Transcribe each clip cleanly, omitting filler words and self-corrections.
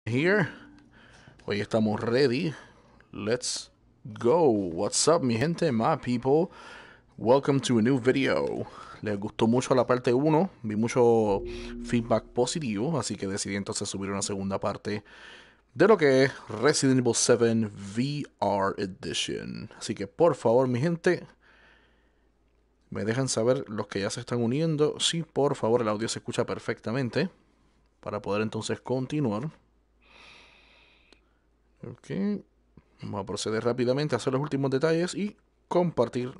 Here. Hoy estamos ready. Let's go. What's up, mi gente, my people? Welcome to a new video. Les gustó mucho la parte uno. Vi mucho feedback positivo, así que decidí entonces subir una segunda parte de lo que es Resident Evil 7 VR Edition. Así que por favor, mi gente, me dejan saber los que ya se están uniendo. Sí, por favor, el audio se escucha perfectamente para poder entonces continuar. Ok. Vamos a proceder rápidamente a hacer los últimos detalles y compartir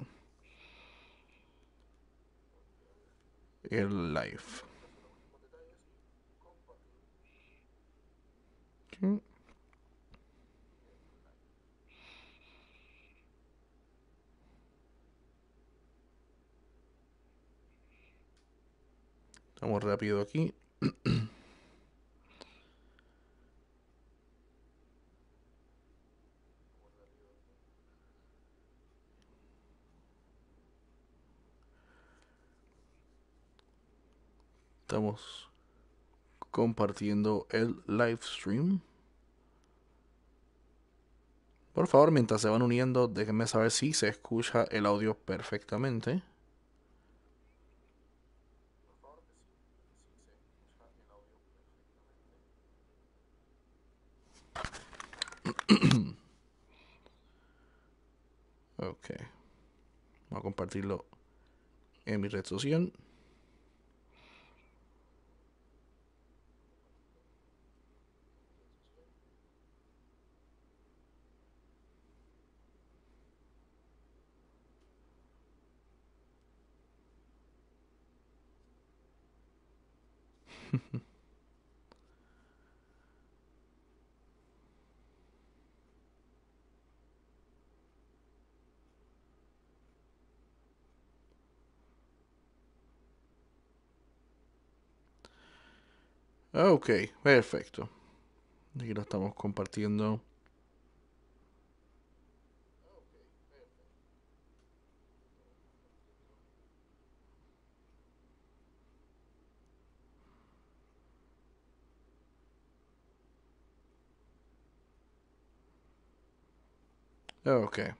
el live. Ok. Estamos rápido aquí. Estamos compartiendo el live stream. Por favor, mientras se van uniendo, déjenme saber si se escucha el audio perfectamente. Ok. Voy a compartirlo en mi red social. Ok, perfecto. Aquí lo estamos compartiendo. Ok.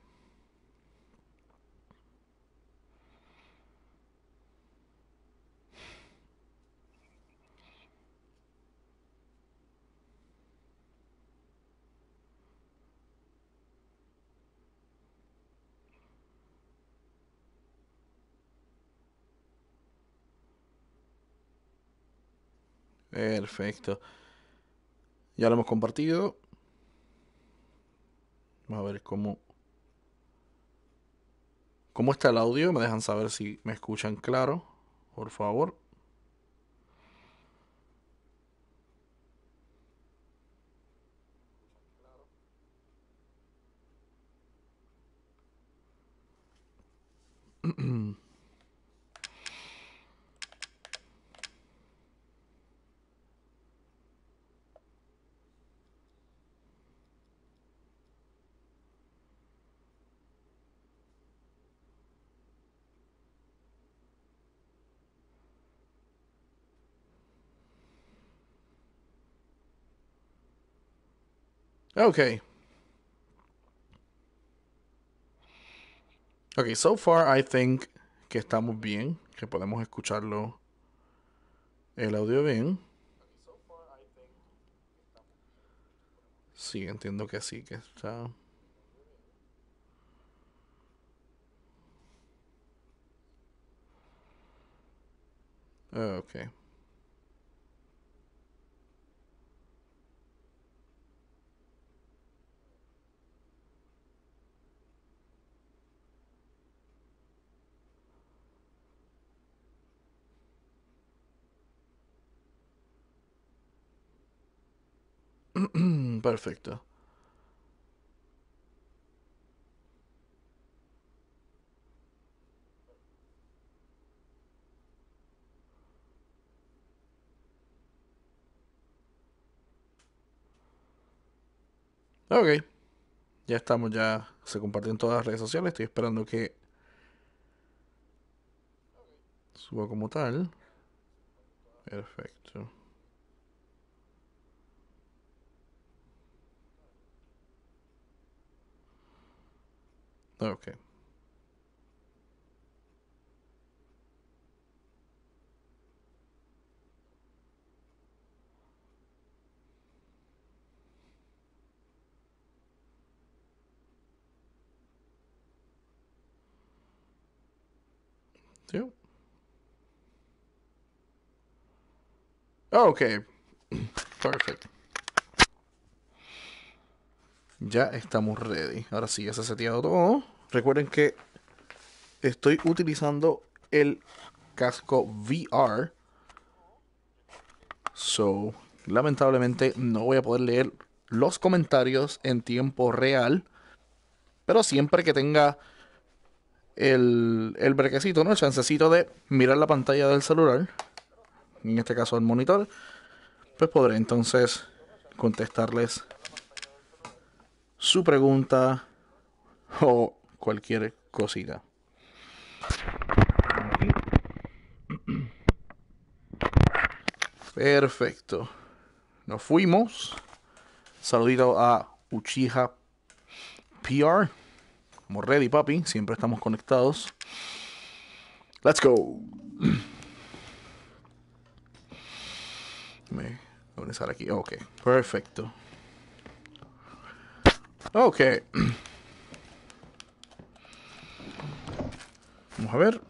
Perfecto. Ya lo hemos compartido. Vamos a ver cómo está el audio. Me dejan saber si me escuchan claro, por favor. Ok. Ok, so far I think que estamos bien, que podemos escucharlo el audio bien. Sí, entiendo que sí, que está. Ok. Perfecto. Ok. Ya estamos, ya se compartió en todas las redes sociales. Estoy esperando que suba como tal. Perfecto. Okay. Yep. Okay. Perfect. Ya estamos ready. Ahora sí, ya se ha seteado todo. Recuerden que estoy utilizando el casco VR. So, lamentablemente no voy a poder leer los comentarios en tiempo real. Pero siempre que tenga el brequecito, ¿no? El chancecito de mirar la pantalla del celular, en este caso el monitor, pues podré entonces contestarles su pregunta o cualquier cosita. Perfecto. Nos fuimos. Saludito a Uchiha PR. Estamos ready, papi. Siempre estamos conectados. Let's go. Me voy a estar aquí. Ok, perfecto. Ok. Vamos a ver.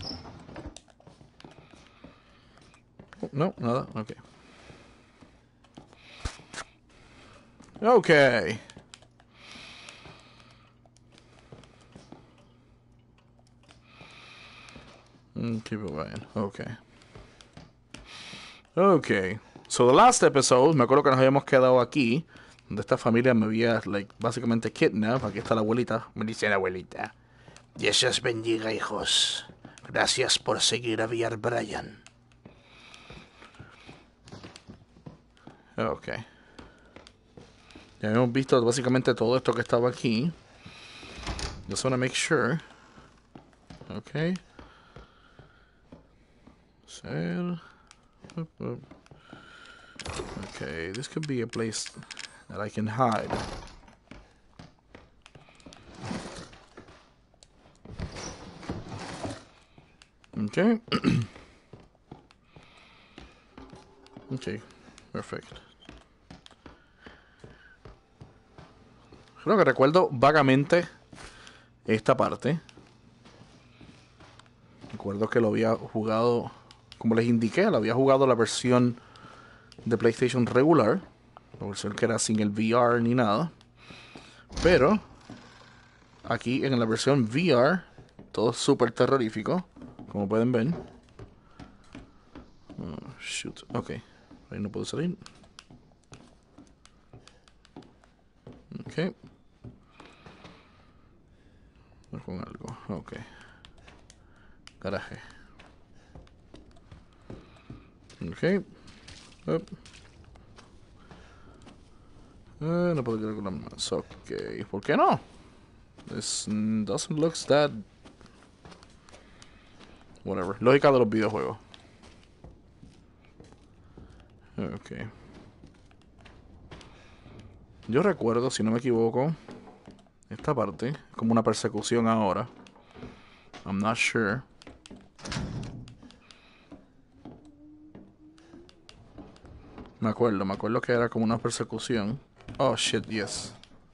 Oh, no, nada. Ok. Ok. Keep it going. Ok. Ok. So, the last episode, me acuerdo que nos habíamos quedado aquí, donde esta familia me había, like, básicamente kidnapped. Aquí está la abuelita. Me dice la abuelita. Dios os bendiga, hijos. Gracias por seguir a VR Brian. Ok. Ya hemos visto básicamente todo esto que estaba aquí. Just want to make sure. Ok. Ser. Okay, this could be a place that I can hide. Okay. Okay, perfect. Creo que recuerdo vagamente esta parte. Recuerdo que lo había jugado, como les indiqué, lo había jugado la versión de PlayStation regular, la versión que era sin el VR ni nada. Pero aquí en la versión VR, todo súper terrorífico, como pueden ver. Oh, shoot, ok. Ahí no puedo salir. Ok. Con algo, ok. Garaje. Ok. No puedo calcular más. Ok. ¿Por qué no? This doesn't look that... Whatever. Lógica de los videojuegos. Ok. Yo recuerdo, si no me equivoco, esta parte es como una persecución ahora. I'm not sure. Me acuerdo que era como una persecución. Oh shit, yes.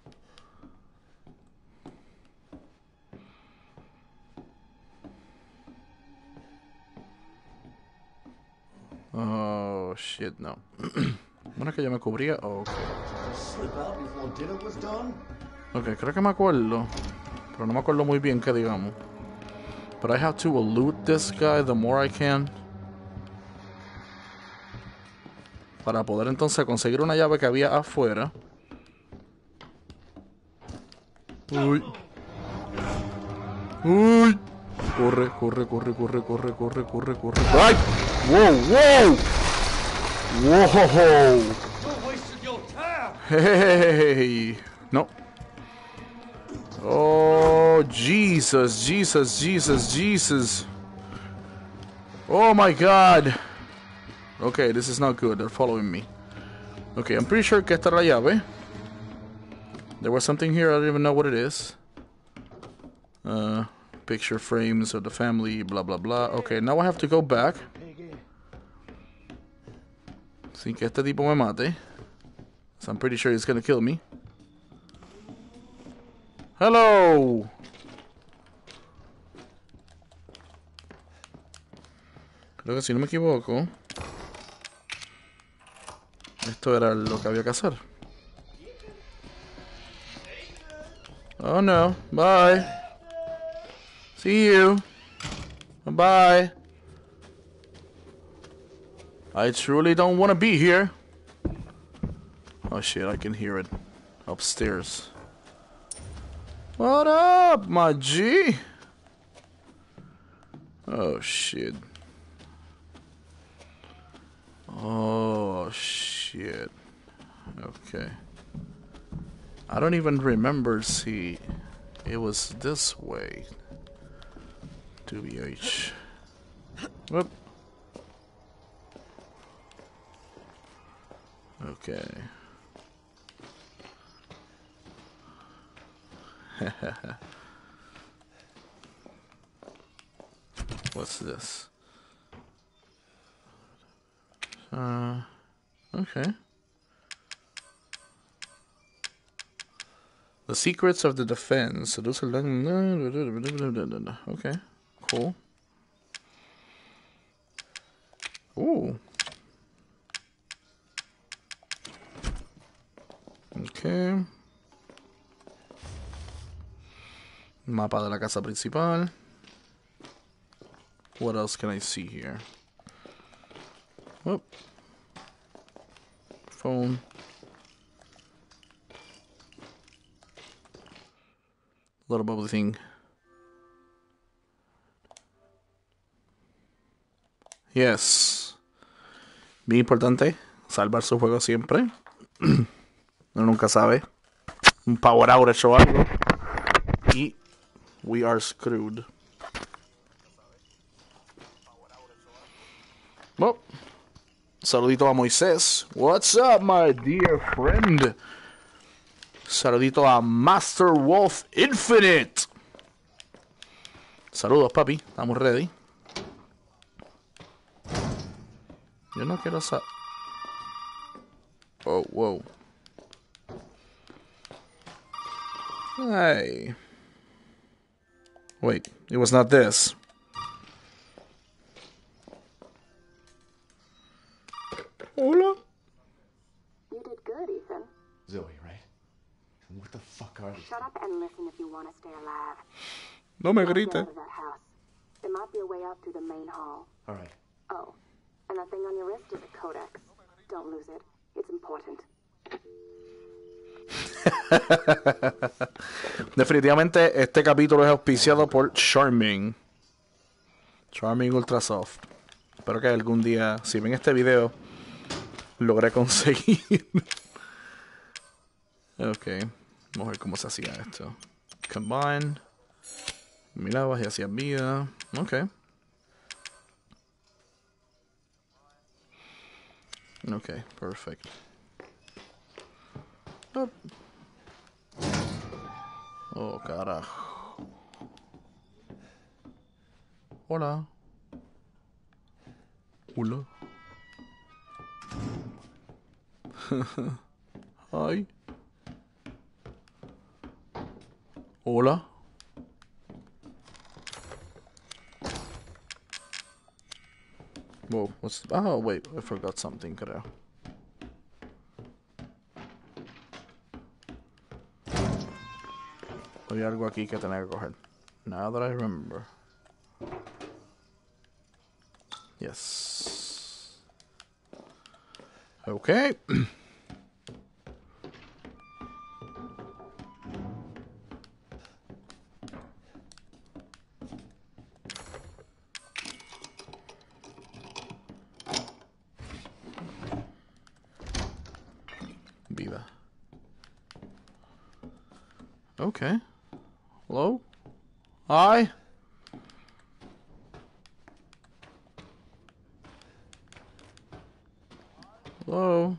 Oh shit, no. Bueno, es que yo me cubría. Oh, ok. Ok, creo que me acuerdo. Pero no me acuerdo muy bien qué digamos. But I have to elude this guy the more I can. Para poder entonces conseguir una llave que había afuera. Uy. Uy. Corre, corre, corre, corre, corre, corre, corre, corre. ¡Ay! ¡Wow, wow! ¡Wow! ¡Hey! No. Oh, Jesus, Jesus, Jesus, Jesus. Oh my God. Okay, this is not good. They're following me. Okay, I'm pretty sure que esta era la llave. There was something here, I don't even know what it is. Picture frames of the family, blah blah blah. Okay, now I have to go back. Sin que este tipo me mate. So I'm pretty sure he's gonna kill me. Hello! Creo que si no me equivoco, esto era lo que había que hacer. Oh no, bye. See you. Bye. I truly don't want to be here. Oh shit, I can hear it upstairs. What up, my G? Oh shit. Oh shit. Okay. I don't even remember, see, it was this way. 2BH. Whoop. Okay. What's this? Okay. The secrets of the defense. Okay, cool. Ooh. Okay. Mapa de la casa principal. What else can I see here? Oh. Phone. Little bubbly thing. Yes. Bien importante. Salvar su juego siempre. Uno nunca sabe. Un power outage o algo. Y we are screwed. Well, saludito a Moisés. What's up, my dear friend? Saludito a Master Wolf Infinite. Saludos, papi. Estamos ready. Yo no quiero saber. Oh, whoa. Hey. Wait, it was not this. Hola. You did good, Ethan. Zoe, right? What the fuck are these? Shut up and listen if you want to stay alive. No me Get grite. out of that house. There might be a way out through the main hall. All right. Oh, and that thing on your wrist is a codex. Don't lose it. It's important. Definitivamente este capítulo es auspiciado por Charming. Charming Ultrasoft. Espero que algún día, si ven este video, logré conseguir. Ok. Vamos a ver cómo se hacía esto. Combine. Mirabas y hacías vida. Ok. Ok, perfect. Oh, oh carajo. Hola. Hola. Hi. Hola. Whoa, what's... Oh, wait, I forgot something, creo. Había algo aquí que tenía que coger. Now that I remember. Yes. Okay. Vida. Okay. Hello? Hi? Hello?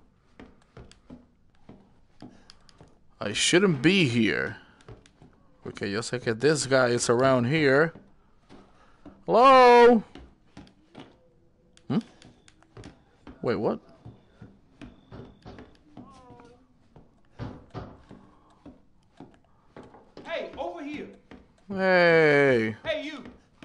I shouldn't be here. Porque yo sé que this guy is around here. Hello? Hmm? Wait, what? Hey, over here. Hey. Hey, you.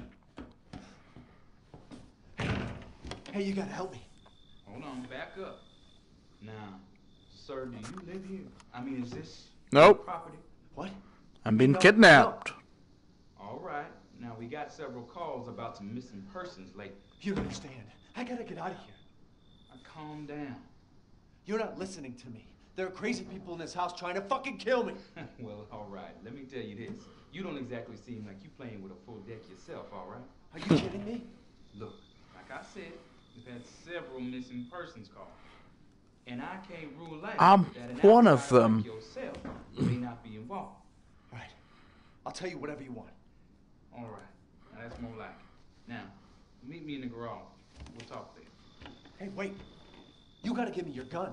Hey, you gotta help me. Hold on, back up. Now, sir, do you live here? I mean, is this Nope. property? What? I'm being No, kidnapped. All right. Now, we got several calls about some missing persons lately. You don't understand. I gotta get out of here. Now, calm down. You're not listening to me. There are crazy people in this house trying to fucking kill me. Well, all right. Let me tell you this. You don't exactly seem like you playing with a full deck yourself, all right? Are you kidding me? Look, like I said, we've had several missing persons calls. And I can't rule out I'm that an one of outsider them. like yourself may not be involved. All right. I'll tell you whatever you want. All right. Now, that's more like it. Now, meet me in the garage. We'll talk there. Hey, wait. You gotta give me your gun.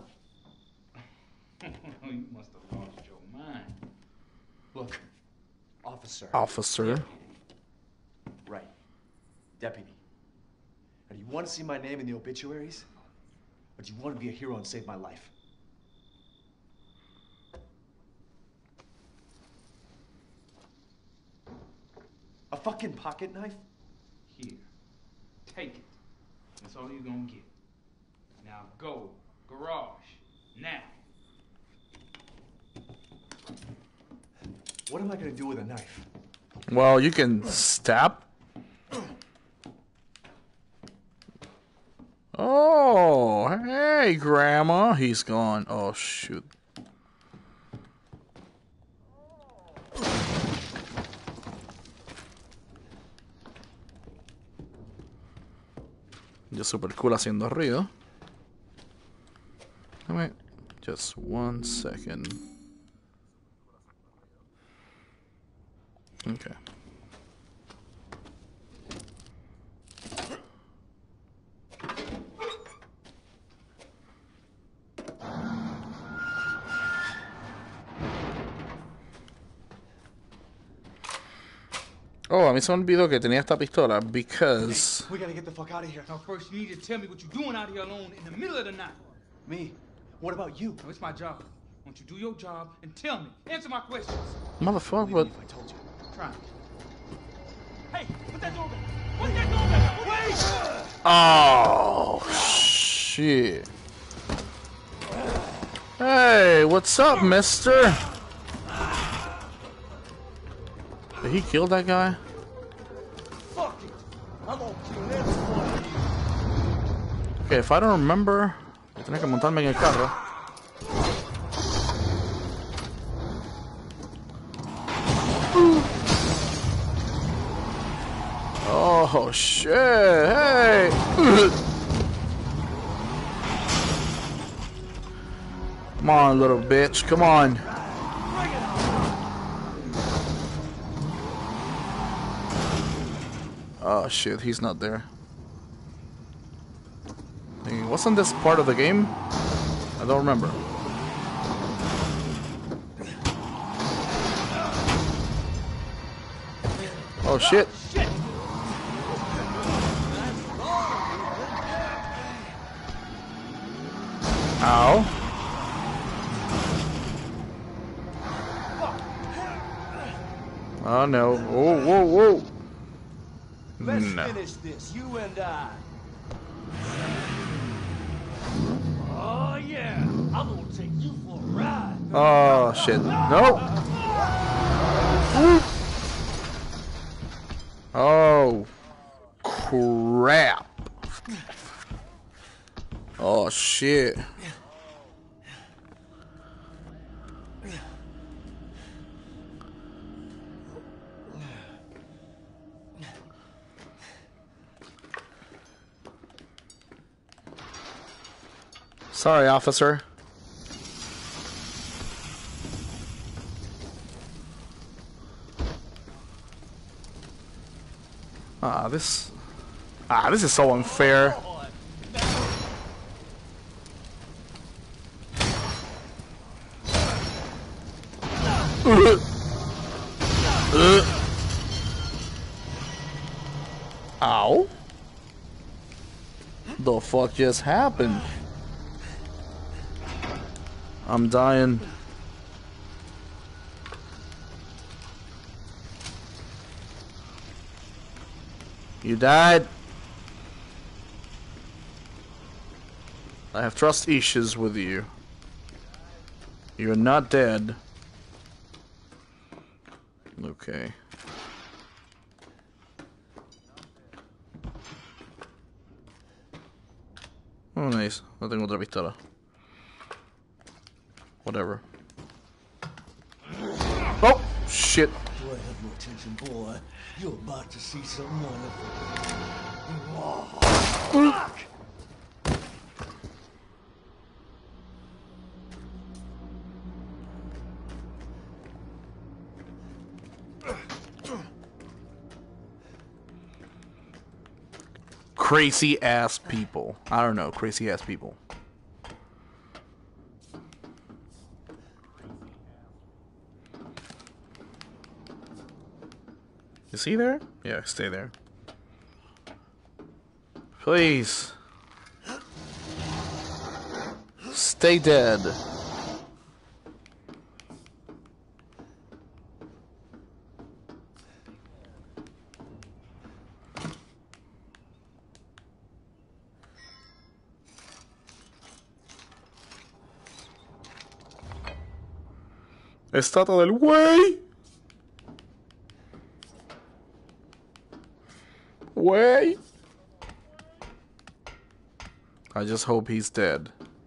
You must have lost your mind. Look, officer. Officer. Right. Deputy. Now, do you want to see my name in the obituaries? Or do you want to be a hero and save my life? A fucking pocket knife? Here. Take it. That's all you're gonna get. Now go. Garage. Now. What am I gonna do with a knife? Well, you can stab. Oh, hey, Grandma. He's gone. Oh, shoot. Yo super cool haciendo ruido. Dame just 1 second. Okay. Oh, a mí se me olvidó que tenía esta pistola because We gotta get the fuck out of here. Now first you need to tell me what you're doing out here alone in the middle of the night. Me? What about you? Now, it's my job. Won't you do your job and tell me? Answer my questions. motherfucker, Believe but me if I told you. Try me. Hey, put that door back. Put that door back. Wait! oh shit. Hey, what's up, mister? Did he kill that guy? Fuck it! I'm gonna kill every one of you. Okay, if I don't remember, tenía que montarme en el carro. Oh shit! Hey! Come on, little bitch! Come on! Oh shit! He's not there. Hey, wasn't this part of the game? I don't remember. Oh shit! Ow. Oh no. Oh, whoa, whoa. Let's No. finish this, you and I. Oh yeah, I'm gonna take you for a ride. Oh shit. Nope. Oh crap. Oh shit. Sorry, officer. This is so unfair. fuck just happened? I'm dying. You died. I have trust issues with you. You're not dead. Okay. Oh, nice. No tengo otra pistola. Whatever. Oh, shit. Do I have your attention, boy? You're about to see something wonderful. Fuck! Crazy ass people. I don't know, crazy ass people. Is he there? Yeah, stay there. Please. Stay dead. Estatua del güey. Güey. I just hope he's dead.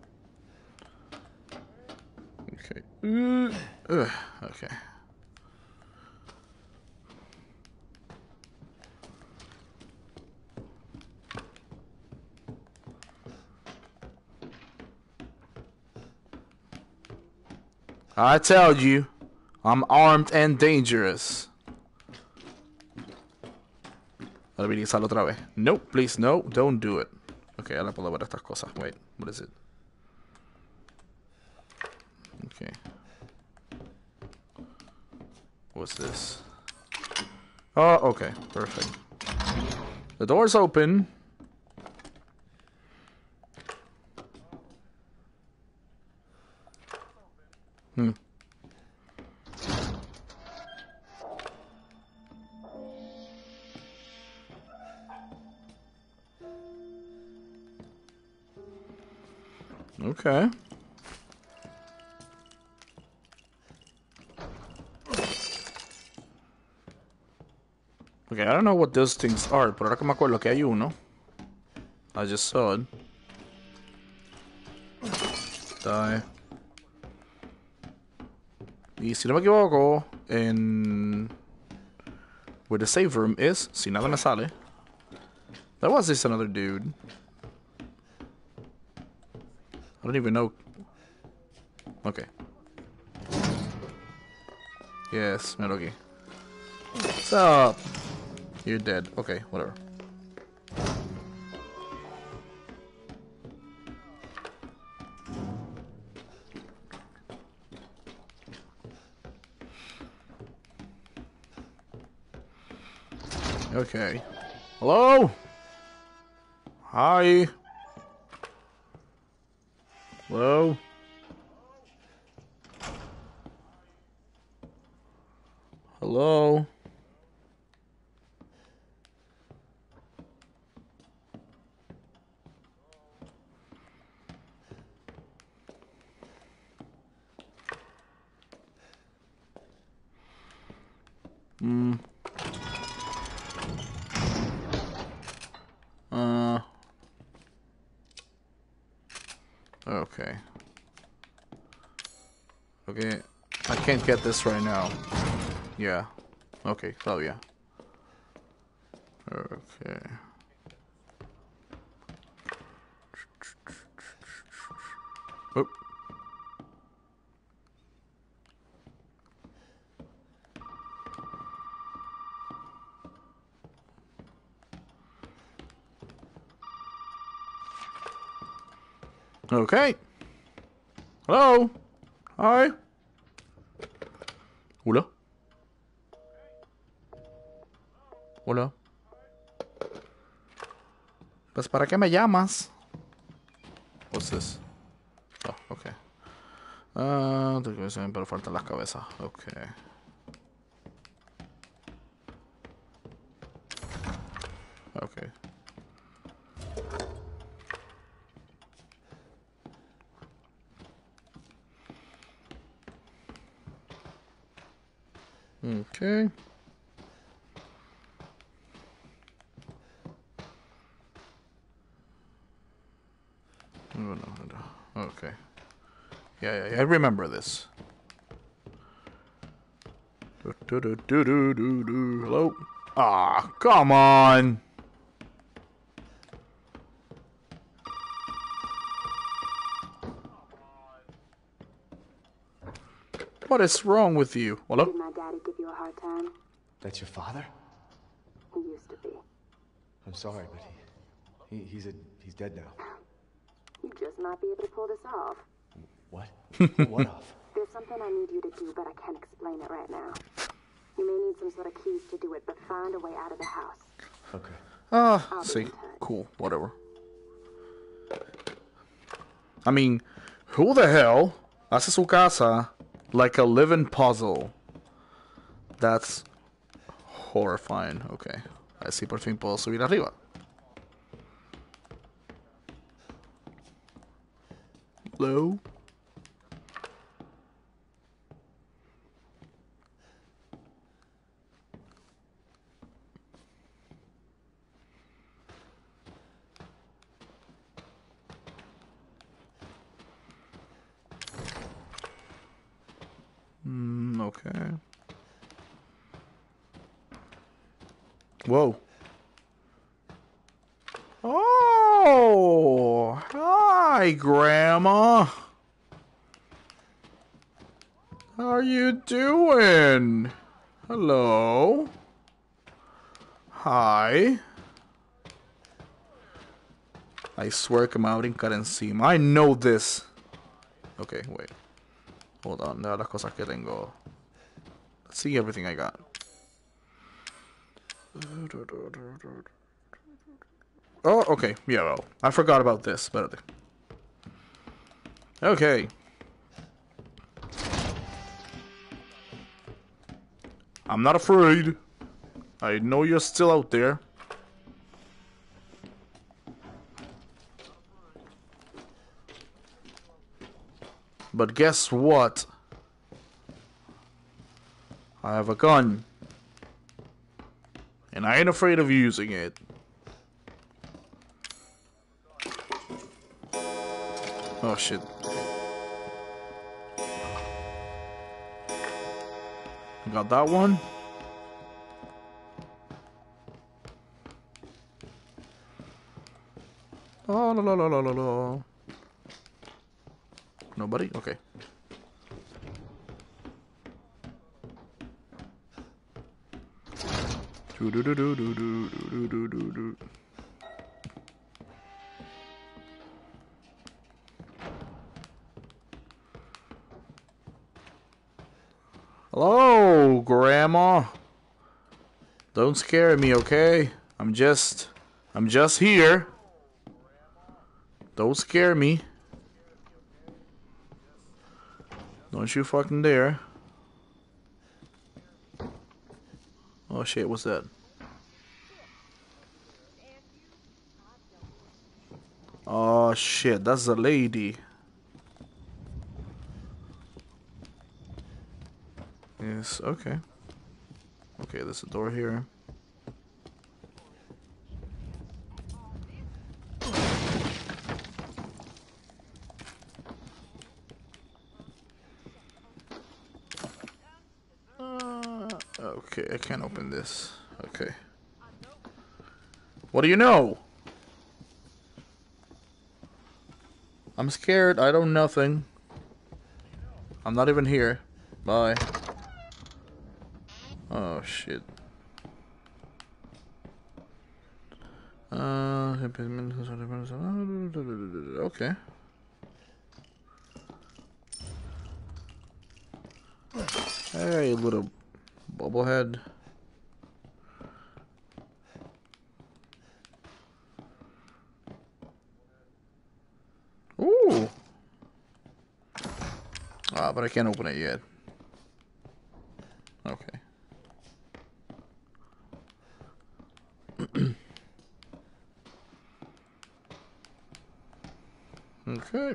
Okay. Okay. I tell you, I'm armed and dangerous. Habilizarlo otra vez. No, please, no, don't do it. Okay, ahora puedo ver estas cosas. Wait, what is it? Okay. What's this? Oh, okay, perfect. The door's open. Okay. Okay, I don't know what those things are, pero ahora que me acuerdo que hay uno. I just saw it. Die. Y si no me equivoco, en... where the save room is, si nada me sale. That was just another dude. I don't even know. Okay. Yes, Meroki. What's up? You're dead. Okay, whatever. Okay. Hello? Hi. Hello? Hello? Okay. Okay. I can't get this right now. Yeah. Okay, oh yeah. Okay. Oop. Okay. Hello? Hi? Hola? Hola? Pues ¿para qué me llamas? What's this? Oh, okay. Pero faltan las cabezas. Okay. Okay. Okay. Okay. Yeah, I remember this. Hello? Ah, come on! What is wrong with you? Hello? Did my daddy give you a hard time? That's your father? He used to be. I'm sorry, but he's dead now. You just might be able to pull this off. What? Pull what off? There's something I need you to do, but I can't explain it right now. You may need some sort of keys to do it, but find a way out of the house. Okay. I'll be See. in touch. Cool, whatever. I mean, who the hell hace su casa like a living puzzle? That's horrifying. Okay. Así por fin puedo subir arriba. Hello? Okay. Whoa. Oh, hi, Grandma. How are you doing? Hello. Hi. I swear que me va a brincar encima. I know this. Okay, wait. Hold on. Now las cosas que tengo. Let's see everything I got. Oh, okay. Yeah, well, I forgot about this. Espérate. Okay. I'm not afraid. I know you're still out there. But guess what? I have a gun. And I ain't afraid of using it. Oh shit. Got that one. Oh, la la la la la la. Nobody? Okay. Do do do do do do do do do do. Hello, Grandma. Don't scare me, okay? I'm just here. Don't scare me. Don't you fucking dare. Oh shit, what's that? Oh shit, that's a lady. Yes, okay. Okay, there's a door here. Okay, I can't open this. Okay. What do you know? I'm scared. I don't know nothing. I'm not even here. Bye. Oh shit. Okay. Hey, little bubblehead. Ah, but I can't open it yet. Okay. Okay.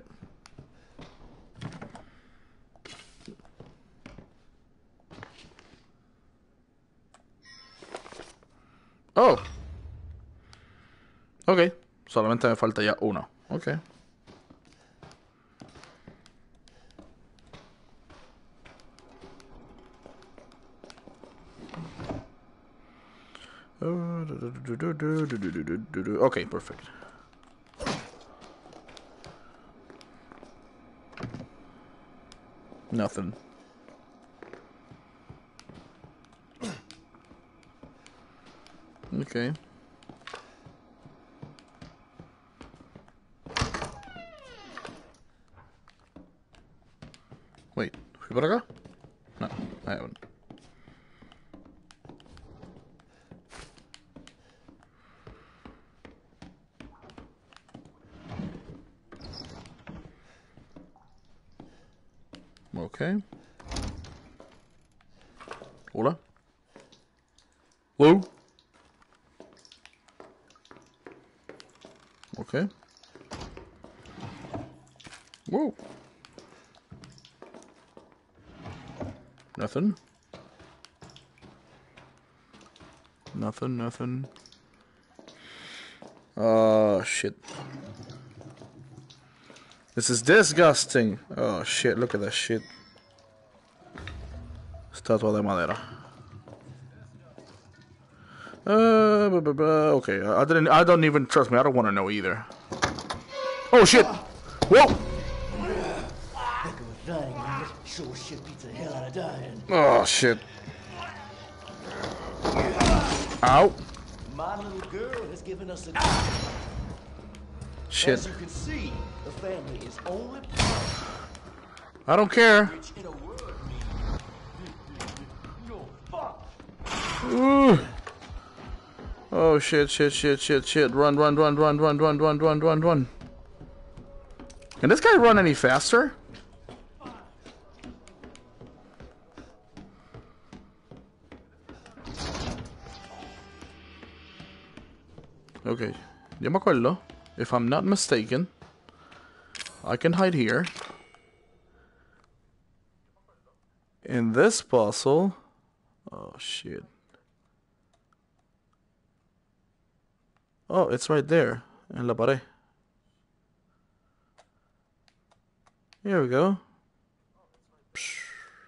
Oh. Ok. Solamente me falta ya uno. Ok. Okay, perfect. Nothing. Okay. Wait, ¿fui por acá? No, I haven't. Okay. Hola. Hello. Okay. Whoa. Nothing. Nothing. Oh, shit. This is disgusting. Oh, shit, look at that shit. Estatua de madera. Okay, I don't even trust me. I don't want to know either. Oh, shit. Whoa. Heck of a thing, man. Sure shit beats the hell out of dying. Oh, shit. Ow. My little girl has given us a... Shit. As you can see, the family is only... I don't care. Which in a word means... You're fucked. Ooh. Oh, shit. Run. Can this guy run any faster? Okay. Yo me acuerdo. If I'm not mistaken, I can hide here. In this puzzle... Oh, shit. Oh, it's right there. En la pared. Here we go. Psh.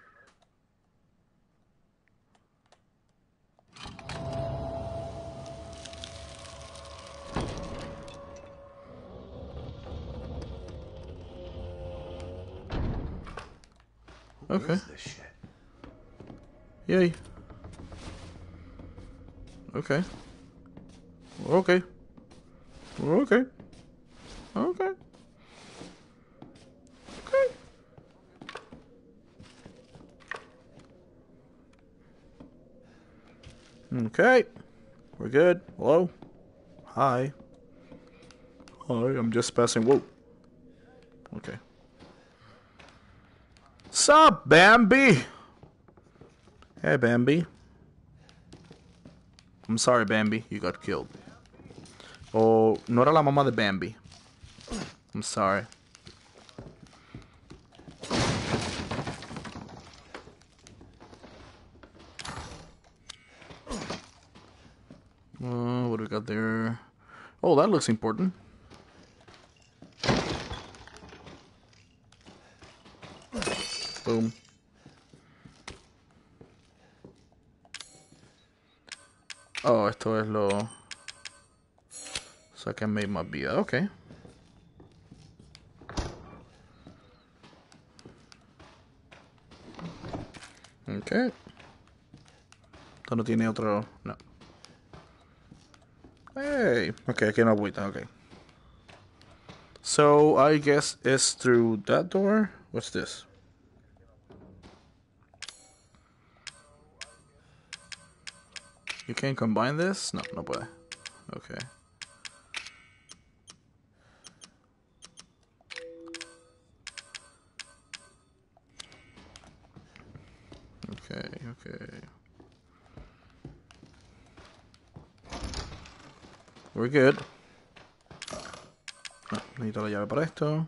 Okay. Where's this shit? Yay. Okay. Okay. Okay. Okay. Okay. Okay. We're good. Hello? Hi. Hi, I'm just passing. Whoa. Okay. Sup, Bambi? Hey, Bambi. I'm sorry, Bambi. You got killed. Oh, no era la mamá de Bambi. I'm sorry. What do we got there? Oh, that looks important. Boom. Oh, esto es lo... So I can make my vida. Okay. Okay. Esto no tiene otro... No. Hey. Okay, aquí no agüita. Okay. So, I guess it's through that door? What's this? You can't combine this? No, no puede. Okay. Okay, okay. We're good. Ah, necesito la llave para esto.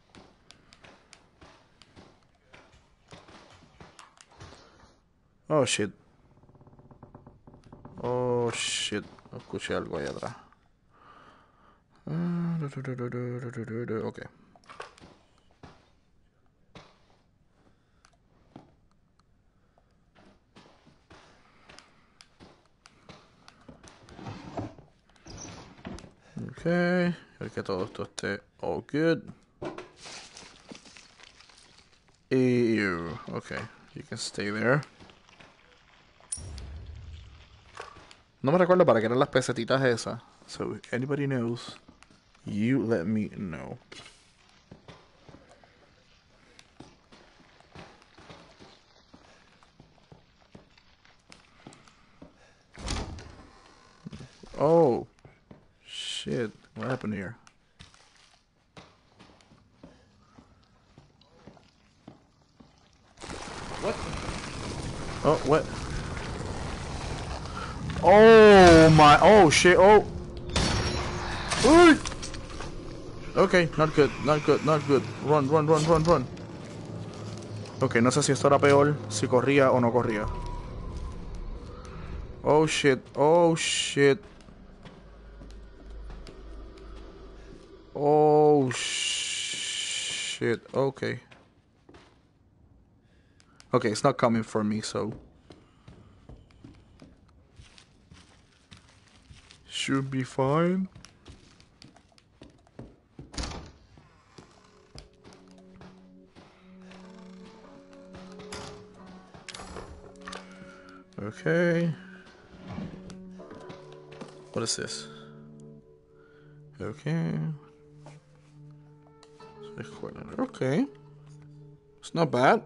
Oh shit. Oh shit. Escuché algo ahí atrás. Ok. Okay. Creo que todo esto esté all good. Ew. Okay. You can stay there. No me recuerdo para qué eran las pesetitas esas. So, if anybody knows, you let me know. Oh. Shit. What happened here? What? Oh, what? Oh my. Oh shit. Oh. Ooh. Okay, not good, not good, not good. Run, run, run, run, run. Okay, no sé si esto era peor, si corría o no corría. Oh shit, oh shit. Oh shit, okay. Okay, it's not coming for me, so. Should be fine. Okay. What is this? Okay. Okay. It's not bad.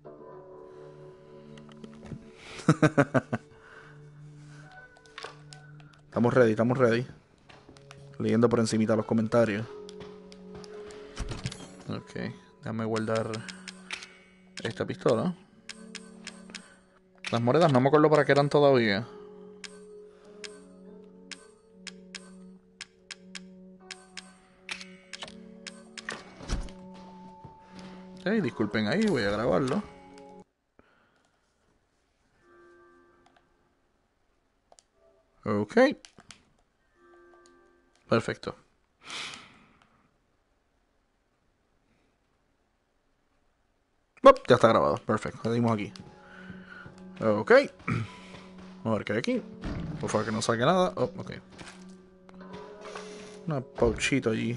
Estamos ready, estamos ready. Leyendo por encimita los comentarios. Ok, déjame guardar esta pistola. Las monedas no me acuerdo para qué eran todavía. Hey, disculpen ahí, voy a grabarlo. Ok. Perfecto. Oh, ya está grabado. Perfecto. Le dimos aquí. Ok. Vamos a ver qué hay aquí. Por favor que no salga nada. Oh, ok. Una pouchito allí.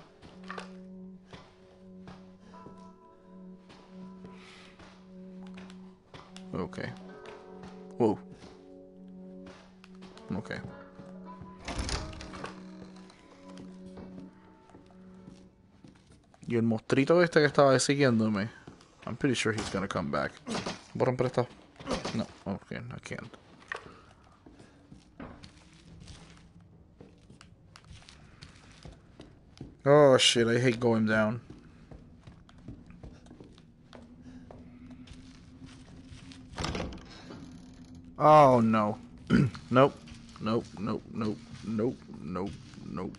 Ok. Wow. Ok. Y el mostrito este que estaba siguiéndome. I'm pretty sure he's gonna come back. ¿Voy a romper esta? No. Okay, I can't. Oh shit, I hate going down. Oh no. Nope. Nope, nope, nope, nope, nope, nope.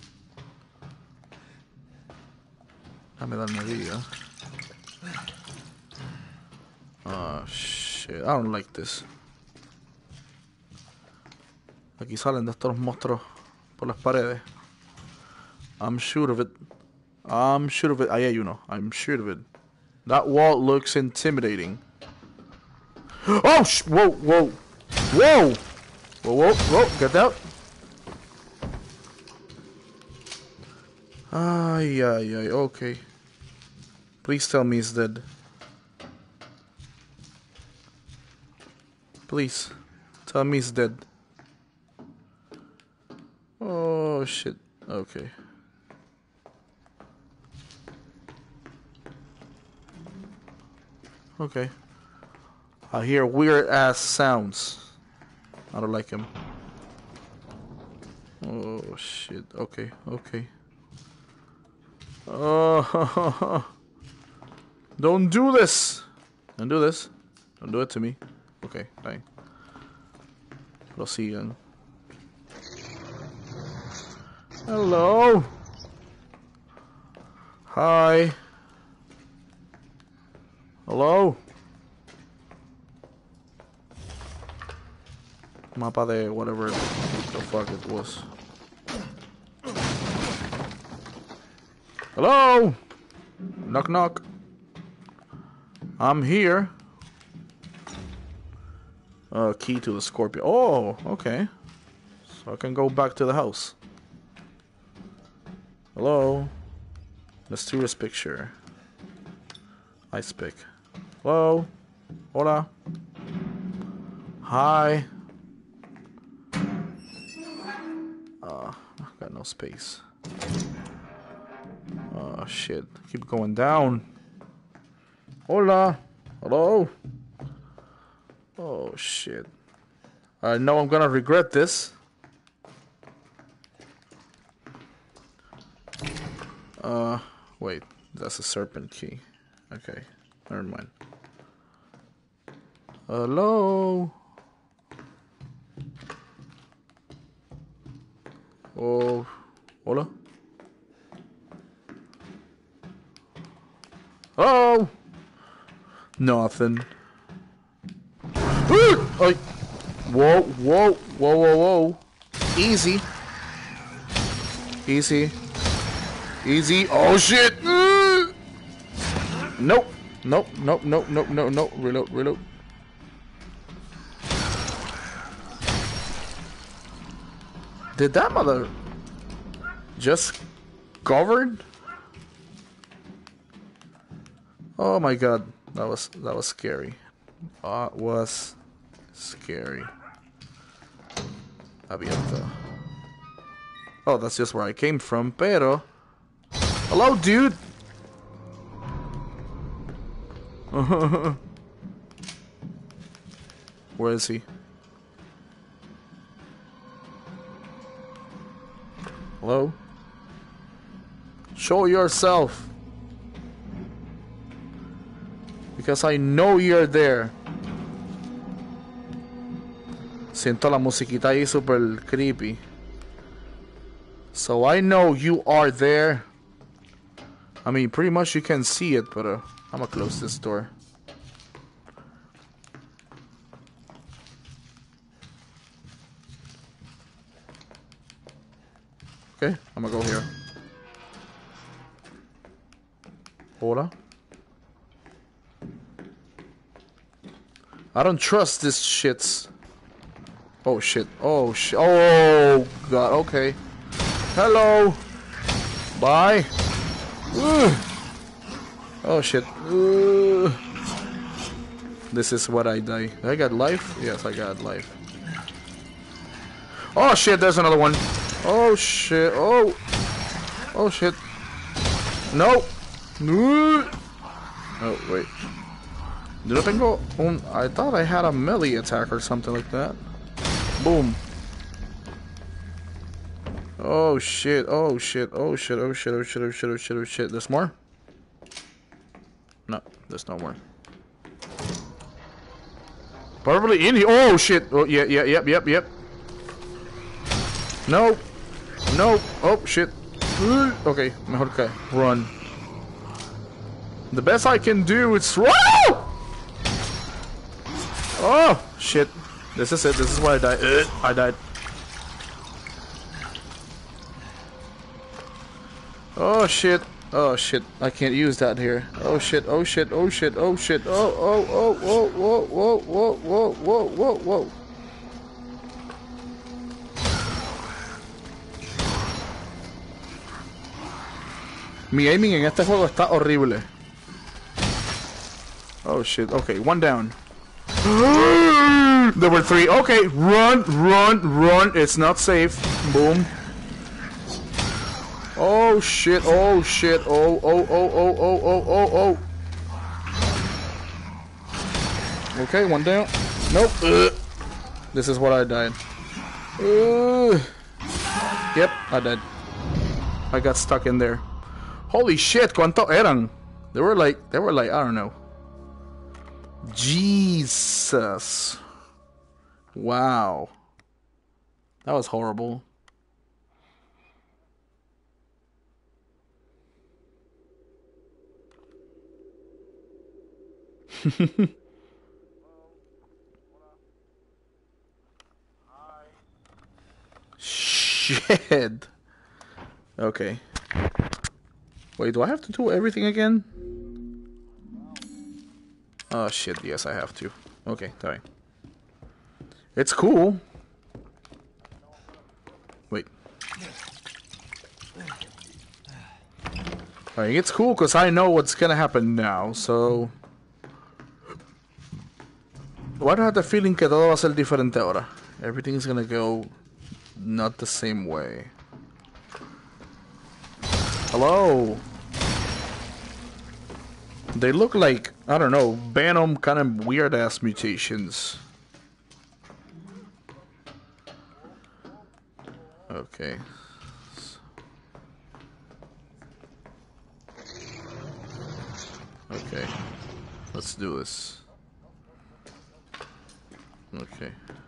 Dame darme vida. Oh shit, I don't like this. Aquí salen de estos monstruos por las paredes. I'm sure of it. I'm sure of it. Ahí hay uno. I'm sure of it. That wall looks intimidating. Oh, whoa, whoa, whoa, whoa, whoa, whoa, get out. Ay, ay, ay, okay. Please tell me he's dead. Please, tell me he's dead. Oh, shit, okay. Okay. I hear weird ass sounds. I don't like him. Oh shit. Okay, okay. Oh, don't do this. Don't do this. Don't do it to me. Okay, fine. Prosigan. Hello. Hi. Hello. Mapa de whatever the fuck it was. Hello. Knock knock. I'm here. Key to the Scorpio. Oh, okay. So I can go back to the house. Hello. Mysterious picture. Ice pick. Hello. Hola. Hi. Got no space. Oh shit. Keep going down. Hola. Hello. Oh shit. I know I'm gonna regret this. Wait. That's a serpent key. Okay. Never mind. Hello. Oh. Hola. Oh. Nothing. Oh. Whoa, whoa, whoa, whoa, whoa. Easy. Easy. Easy. Oh shit. Nope. Nope, nope, nope, nope, nope, nope. Reload, reload. Did that mother just covered? Oh my god. That was scary. That was scary. Abierto. Oh, that's just where I came from, pero... Hello, dude! Where is he? Hello? Show yourself! Because I know you're there. Siento la musiquita ahí super creepy. So I know you are there. I mean, pretty much you can see it, but I'm gonna close this door. Okay, I'm gonna go here. Hola. I don't trust this shits. Oh shit. Oh shit. Oh god. Okay. Hello. Bye. Ugh. Oh shit. Ugh. This is what I die. I got life? Yes, I got life. Oh shit, there's another one. Oh shit. Oh. Oh shit. No. No. Oh wait. Yo tengo un... I thought I had a melee attack or something like that. Boom. Oh shit, oh shit, oh shit, oh shit, oh shit, oh shit, oh shit, oh shit. There's more? No, there's no more. Probably in here. Oh shit. Oh yeah, yeah, yep, yep, yep. No. No. Oh shit. Okay, mejor que run. The best I can do is run. Oh shit. This is it. This is why I died. I died. Oh shit. Oh shit. I can't use that here. Oh shit. Oh shit. Oh shit. Oh shit. Oh oh oh whoa whoa whoa whoa whoa whoa whoa whoa. Mi aiming en este juego está horrible. Oh shit. Okay, one down. There were three. Okay, run, run, run. It's not safe. Boom. Oh shit. Oh shit. Oh oh oh oh oh oh oh oh. Okay, one down. Nope. This is what I died. Yep, I died. I got stuck in there. Holy shit, ¿cuánto eran? They were like, I don't know. Jesus. Wow. That was horrible. Shit. Okay. Wait, do I have to do everything again? Oh shit, yes I have to. Okay, sorry. It's cool. Wait. Alright, it's cool because I know what's gonna happen now, so... Why do I have the feeling que todo va a ser diferente ahora? Everything's gonna go not the same way. Hello? They look like, I don't know, Venom kind of weird ass mutations. Okay. Okay. Let's do this. Okay.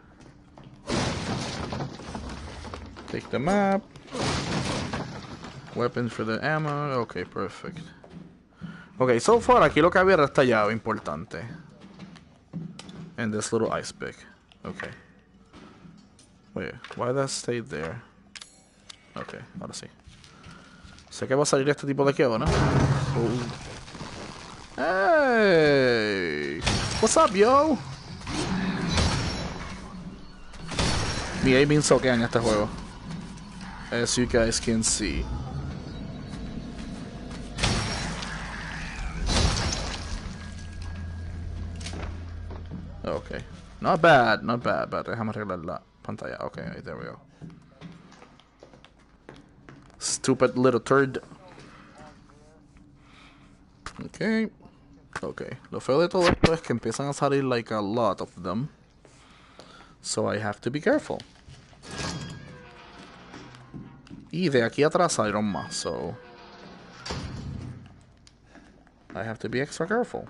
Take the map. Weapons for the ammo. Okay, perfect. Okay, so far aquí lo que había era esta llave importante. And this little ice pick. Okay. Wait, why that stayed there? Okay, ahora sí. Sé que va a salir este tipo de aquí ahora. Hey! What's up, yo? Mi aiming soquea en este juego. As you guys can see. Okay. Not bad, not bad, but déjame arreglar la pantalla. Okay, there we go. Stupid little turd. Okay. Okay. Lo feo de todo esto es que empiezan a salir like a lot of them. So I have to be careful. Y de aquí atrás salieron más, so... I have to be extra careful.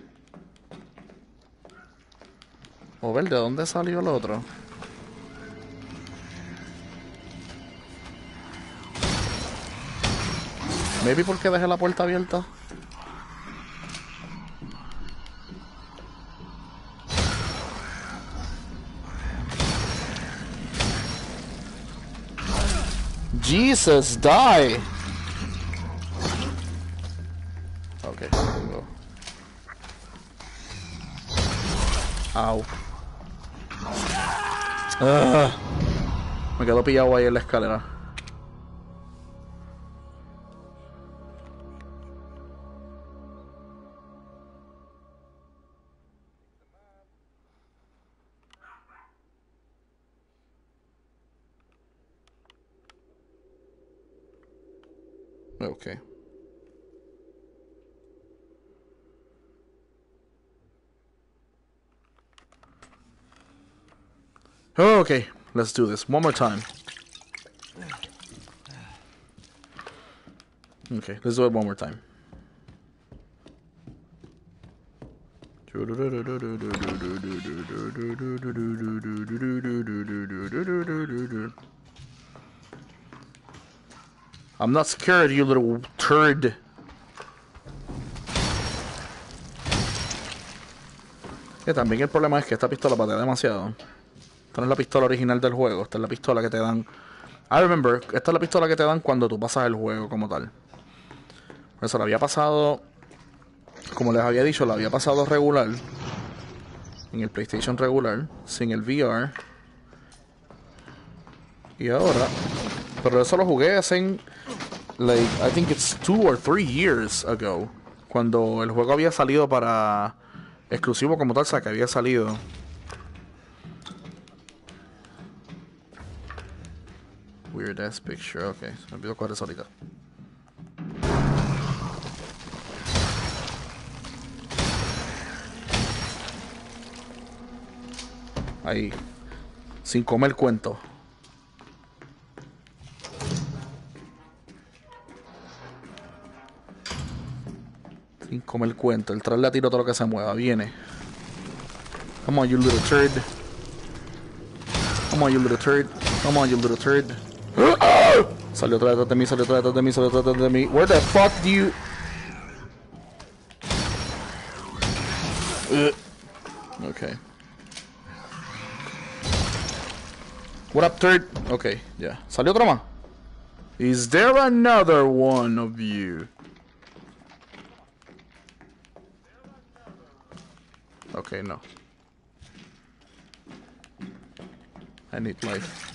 O ver, ¿de dónde salió el otro? Maybe porque dejé la puerta abierta. Jesus, die! Okay, go. Ow. Me quedo pillado ahí en la escalera. Okay. Okay, let's do this one more time. Okay, let's do it one more time. I'm not scared, you little turd. También el problema es que esta pistola patea demasiado. Esta no es la pistola original del juego. Esta es la pistola que te dan. I remember, esta es la pistola que te dan cuando tú pasas el juego como tal. Por eso la había pasado, como les había dicho, la había pasado regular. En el PlayStation regular, sin el VR. Y ahora, pero eso lo jugué hace, like, I think it's 2 or 3 years ago. Cuando el juego había salido para exclusivo como tal, o sea, que había salido. Weird ass picture, ok, se me olvidó coger eso ahorita. Ahí, sin comer cuento. Sin comer cuento, el tras le tiro todo lo que se mueva, viene. Come on, you little turd. Come on, you little turd. Come on, you little turd. Salió otra vez detrás de mí, salió otra vez detrás de mí, salió otra vez detrás de mí. Where the fuck do you... Okay. What up, turd? Okay, yeah. ¿Salió otra más? Is there another one of you? Okay, no. I need life.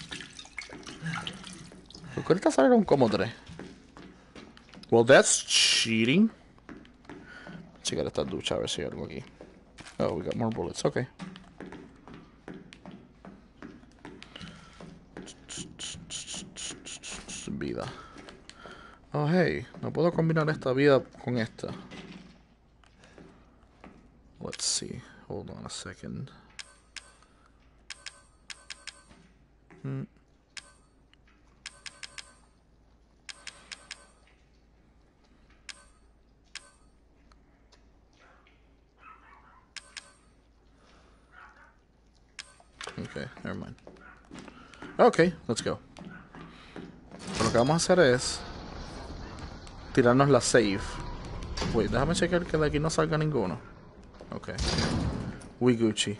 Ahorita salieron como 3. Well, that's cheating. Checar esta ducha a ver si hay algo aquí. Oh, we got more bullets. Okay. Vida. Oh, hey. No puedo combinar esta vida con esta. Let's see. Hold on a second. Okay, never mind. Okay, let's go. Lo que vamos a hacer es tirarnos la save. Wait, déjame checar que de aquí no salga ninguno. Okay. We Gucci.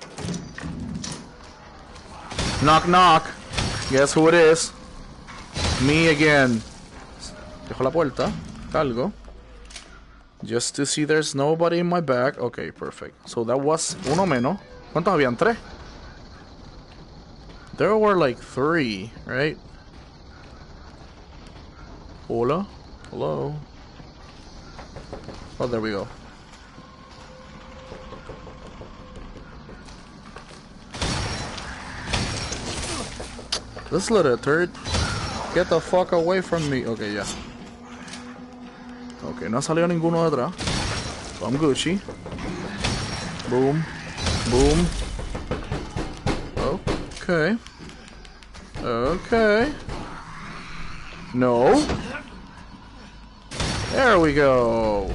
Knock knock. Guess who it is? Me again. Dejo la puerta. Cargo. Just to see there's nobody in my back. Okay, perfect. So that was uno menos. ¿Cuántos habían? 3. There were like 3, right? Hola? Hello? Oh, there we go. This little turd. Get the fuck away from me. Okay, yeah. Okay, no salió ninguno de atrás. So I'm Gucci. Boom. Boom. Okay. Okay. No. There we go.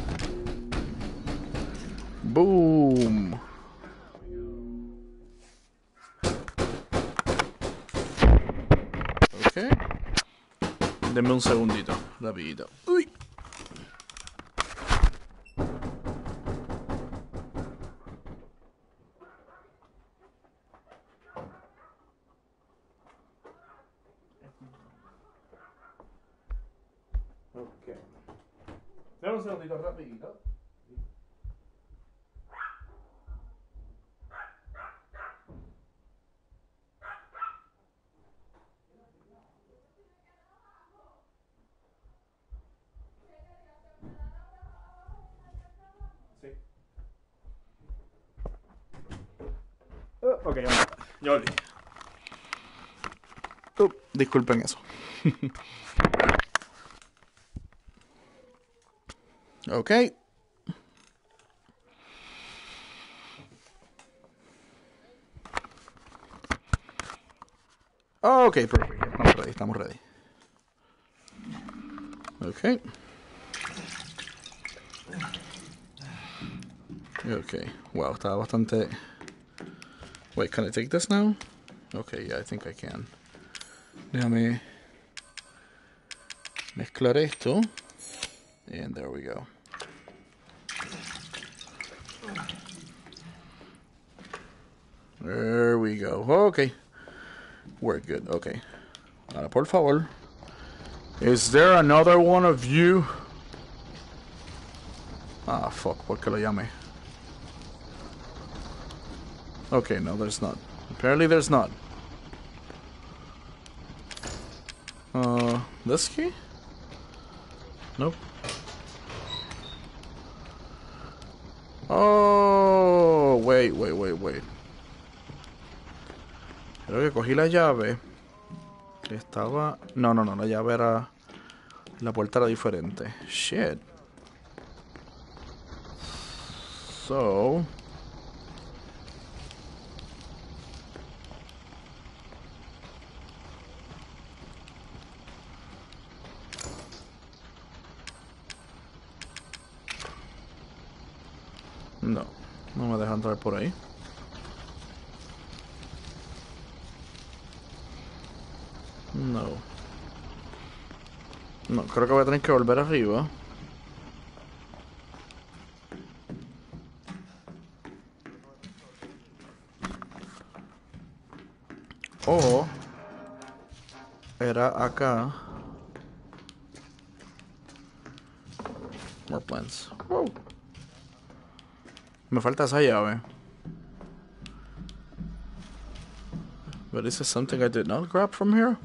Boom. Okay. Denme un segundito, rapidito. Uy. Okay. Denme un segundito, rapidito. Ok, ya volví. Disculpen eso. Ok. Ok, perfecto. Estamos ready. Ok. Ok. Wow, estaba bastante... Wait, can I take this now? Okay, yeah, I think I can. Déjame mezclar esto. And there we go. There we go. Okay. We're good. Okay. Ahora, por favor. Is there another one of you? Ah, fuck. ¿Por qué lo llamé? Okay, no, there's not. Apparently there's not. This key? Nope. Oh, wait. Creo que cogí la llave. Que estaba... No, la llave era... La puerta era diferente. Shit. So... No me deja entrar por ahí. No. No, creo que voy a tener que volver arriba. O era acá. More plants. Wow. Me falta esa llave. But is this something I did not grab from here?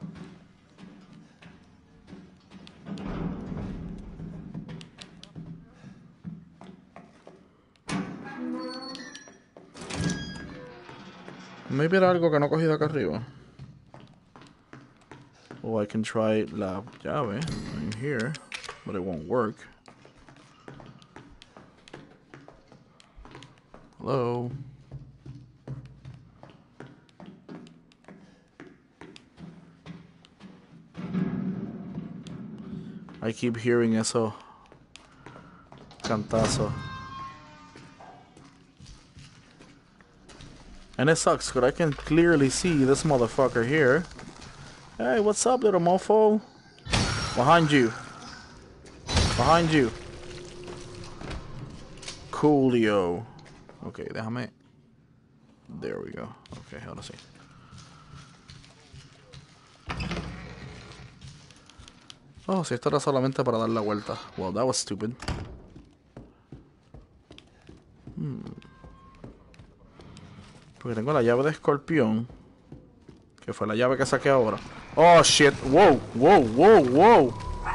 Maybe era algo que no he cogido acá arriba. Oh, I can try la llave in here, but it won't work. Hello? I keep hearing eso. Cantazo. And it sucks, because I can clearly see this motherfucker here. Hey, what's up, little mofo? Behind you. Behind you. Coolio. Ok, déjame. There we go. Ok, ahora sí. Oh, si esto era solamente para dar la vuelta. Well, that was stupid. Porque tengo la llave de escorpión. Que fue la llave que saqué ahora. Oh, shit. Wow, wow, wow, wow.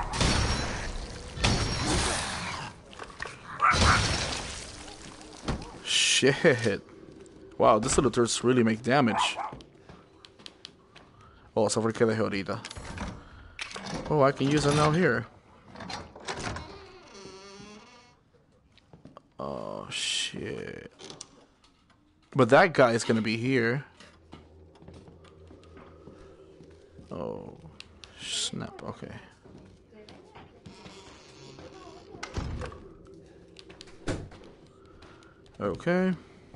Shit. Wow, these little turds really make damage. Oh, eso fue el que dejé ahorita. Oh, I can use it now here. Oh, shit. But that guy is gonna be here. Oh, snap. Okay. Okay.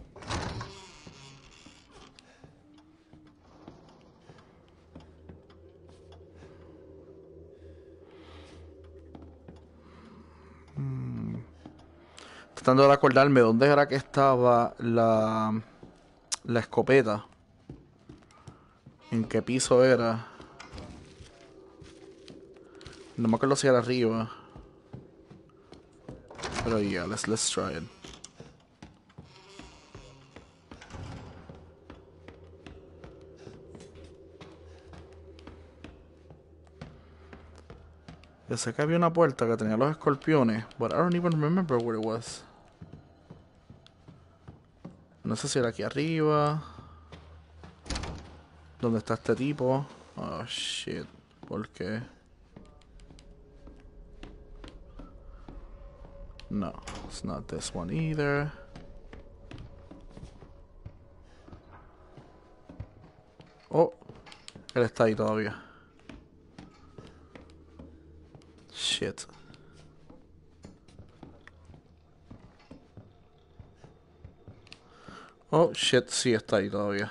Tratando de acordarme dónde era que estaba la escopeta. ¿En qué piso era? No me acuerdo si era arriba. Pero yeah, let's try it. Yo sé que había una puerta que tenía los escorpiones, but I don't even remember where it was. No sé si era aquí arriba. ¿Dónde está este tipo? Oh shit. ¿Por qué? No, it's not this one either. Oh, él está ahí todavía. Shit. Oh shit, sí está ahí todavía.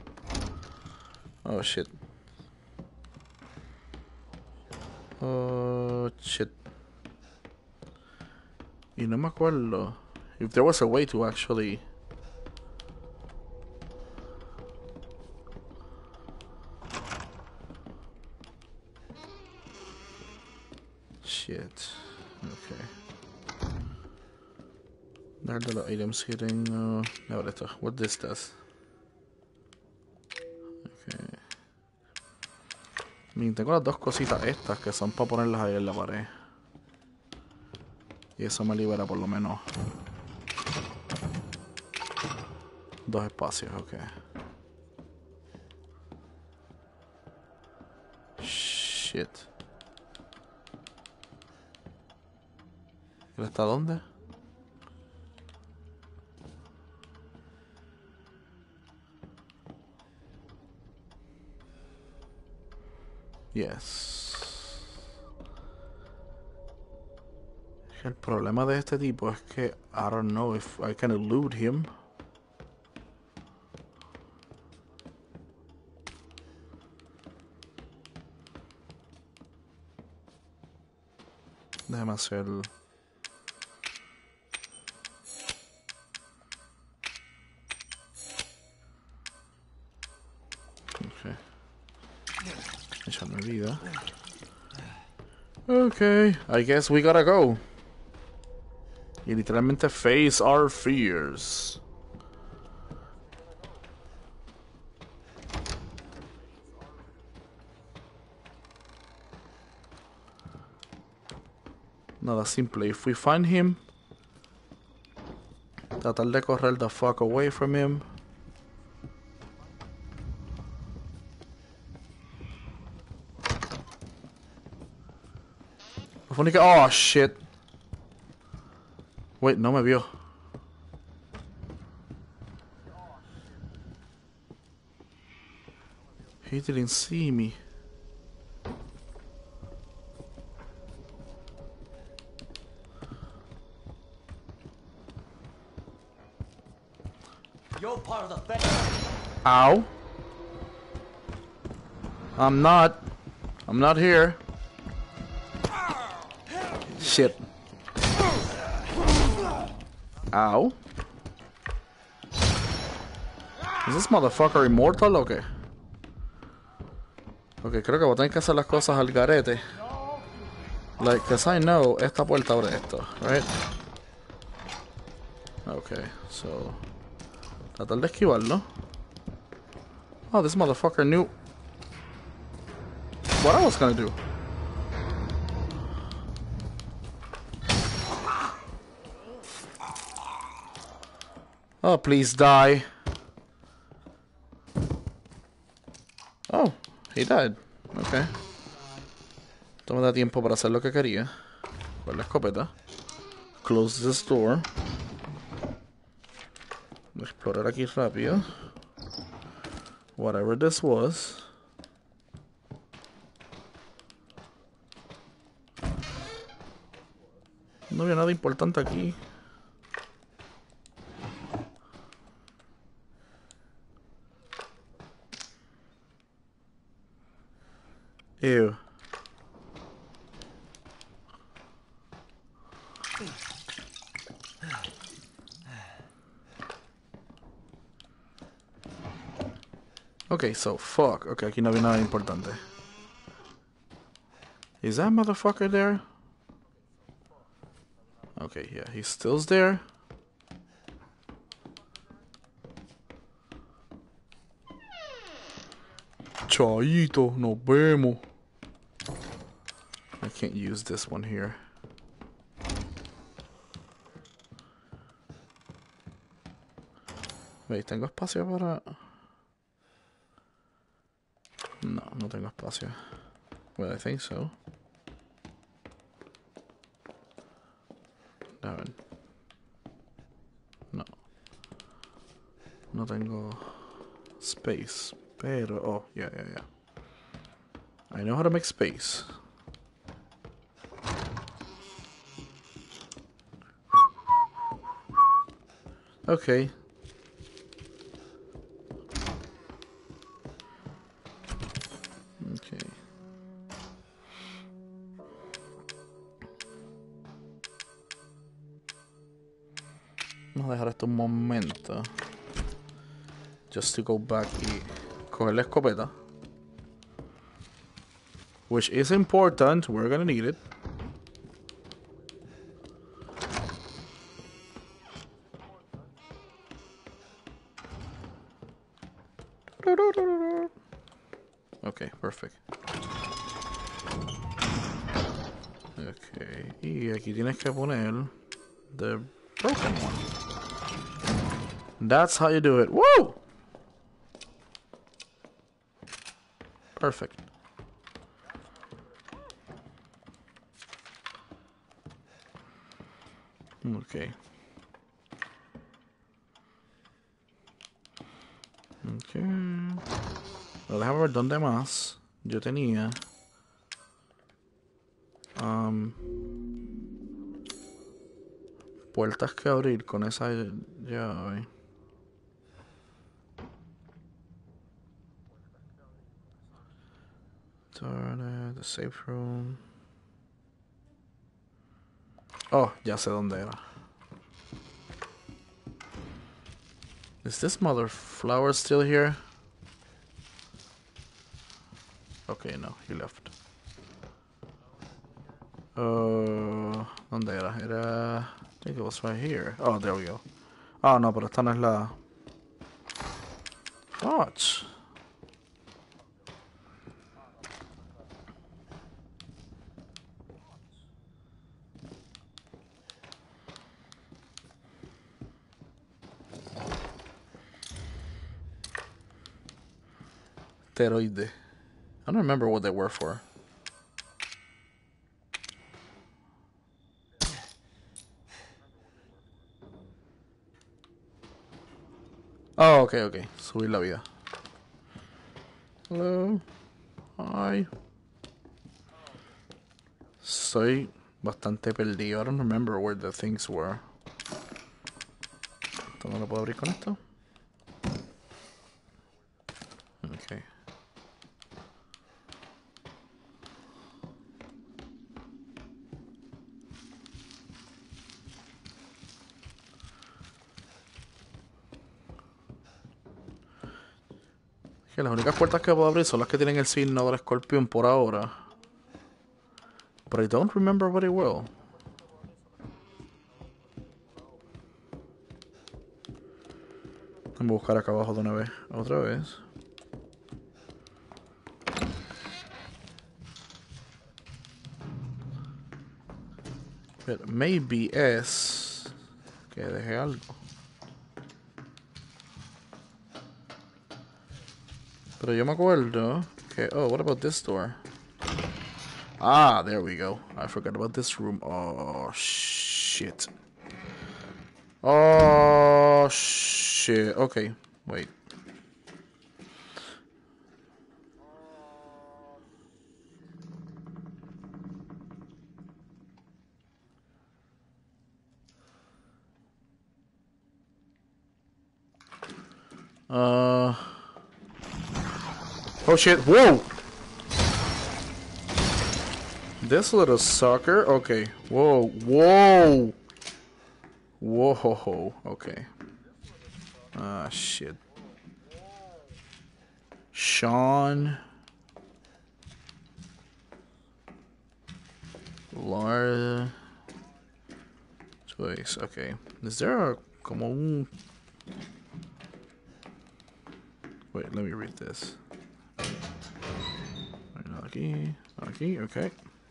Oh shit. Oh shit. Y no me acuerdo if there was a way to actually. Shit. Okay. There are the items hitting. No, esto. What this does. Okay. Tengo las dos cositas estas que son para ponerlas ahí en la pared. Y eso me libera por lo menos dos espacios, ok. Shit. ¿Él está dónde? Yes. El problema de este tipo es que I don't know if I can elude him. Déjame hacer... Ok. Echarme vida. Okay, I guess we gotta go. Y literalmente face our fears. Nada simple. If we find him, tratar de correr the fuck away from him. Oh shit. Wait, no me vio. He didn't see me. You're part of the family. Ow. I'm not here. Shit. Ow. Is this motherfucker immortal o qué? Ok, creo que voy a tener que hacer las cosas al garete. Like, cause I know esta puerta abre esto, right? Okay, so... tratar de esquivarlo. Oh, this motherfucker knew what I was gonna do. Oh, please die. Oh, he died. Okay. Esto me da tiempo para hacer lo que quería. Con la escopeta. Close this door. Explorar aquí rápido. Whatever this was. No había nada importante aquí. Ew. Okay, so fuck. Okay, aquí no había nada importante. Is that motherfucker there? Okay, yeah, he's still there. Chaito, nos vemos. I can't use this one here. Wait, ¿tengo espacio para...? No, no tengo espacio. Well, I think so. A ver. No. No tengo space. Pero... oh, yeah. I know how to make space. Okay. Okay. Vamos a dejar esto un momento. Just to go back y coger la escopeta. Which is important. We're gonna need it. Okay, perfect. Okay, y aquí tienes que poner the broken one. That's how you do it. Woo! Perfect. Okay. Okay. Lo déjame ver dónde más. Yo tenía... puertas que abrir con esa llave. The safe room. Oh, ya sé dónde era. Is this mother flower still here? Okay, no, he left. ¿Dónde era? Era... I think it was right here. Oh, there we go. Oh, no, pero esta no es la... What? Steroide. I don't remember what they were for. Oh, okay, okay. Subir la vida. Hello. Hi. Estoy bastante perdido. I don't remember where the things were. ¿Esto no lo puedo abrir con esto? Okay. Que las únicas puertas que puedo abrir son las que tienen el signo del escorpión por ahora. But I don't remember very well. Vamos a buscar acá abajo de una vez. Otra vez. Pero maybe es... que dejé algo. Pero yo me acuerdo que... Oh, what about this door? Ah, there we go. I forgot about this room. Oh, shit. Oh, shit. Okay, wait. Oh shit, whoa! This little sucker, okay. Whoa, whoa! Whoa, okay. Ah, shit. Sean. Laura. Joyce, okay. Is there a... como un... Wait, let me read this. Aquí, aquí, okay.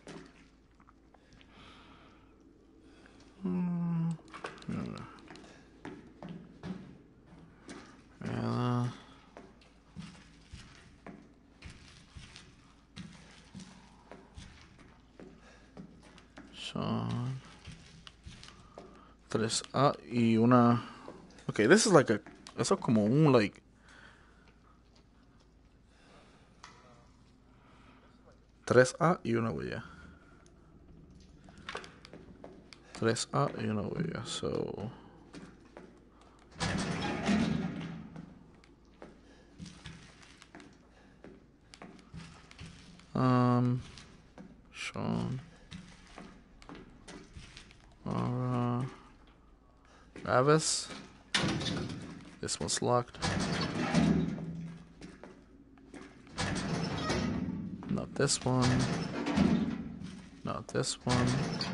Son 3A y una... Okay, this is like a... Eso es como un, like... 3A y una huella. 3A y una huella, so... Sean... Travis. This one's locked. Not this one. Not this one.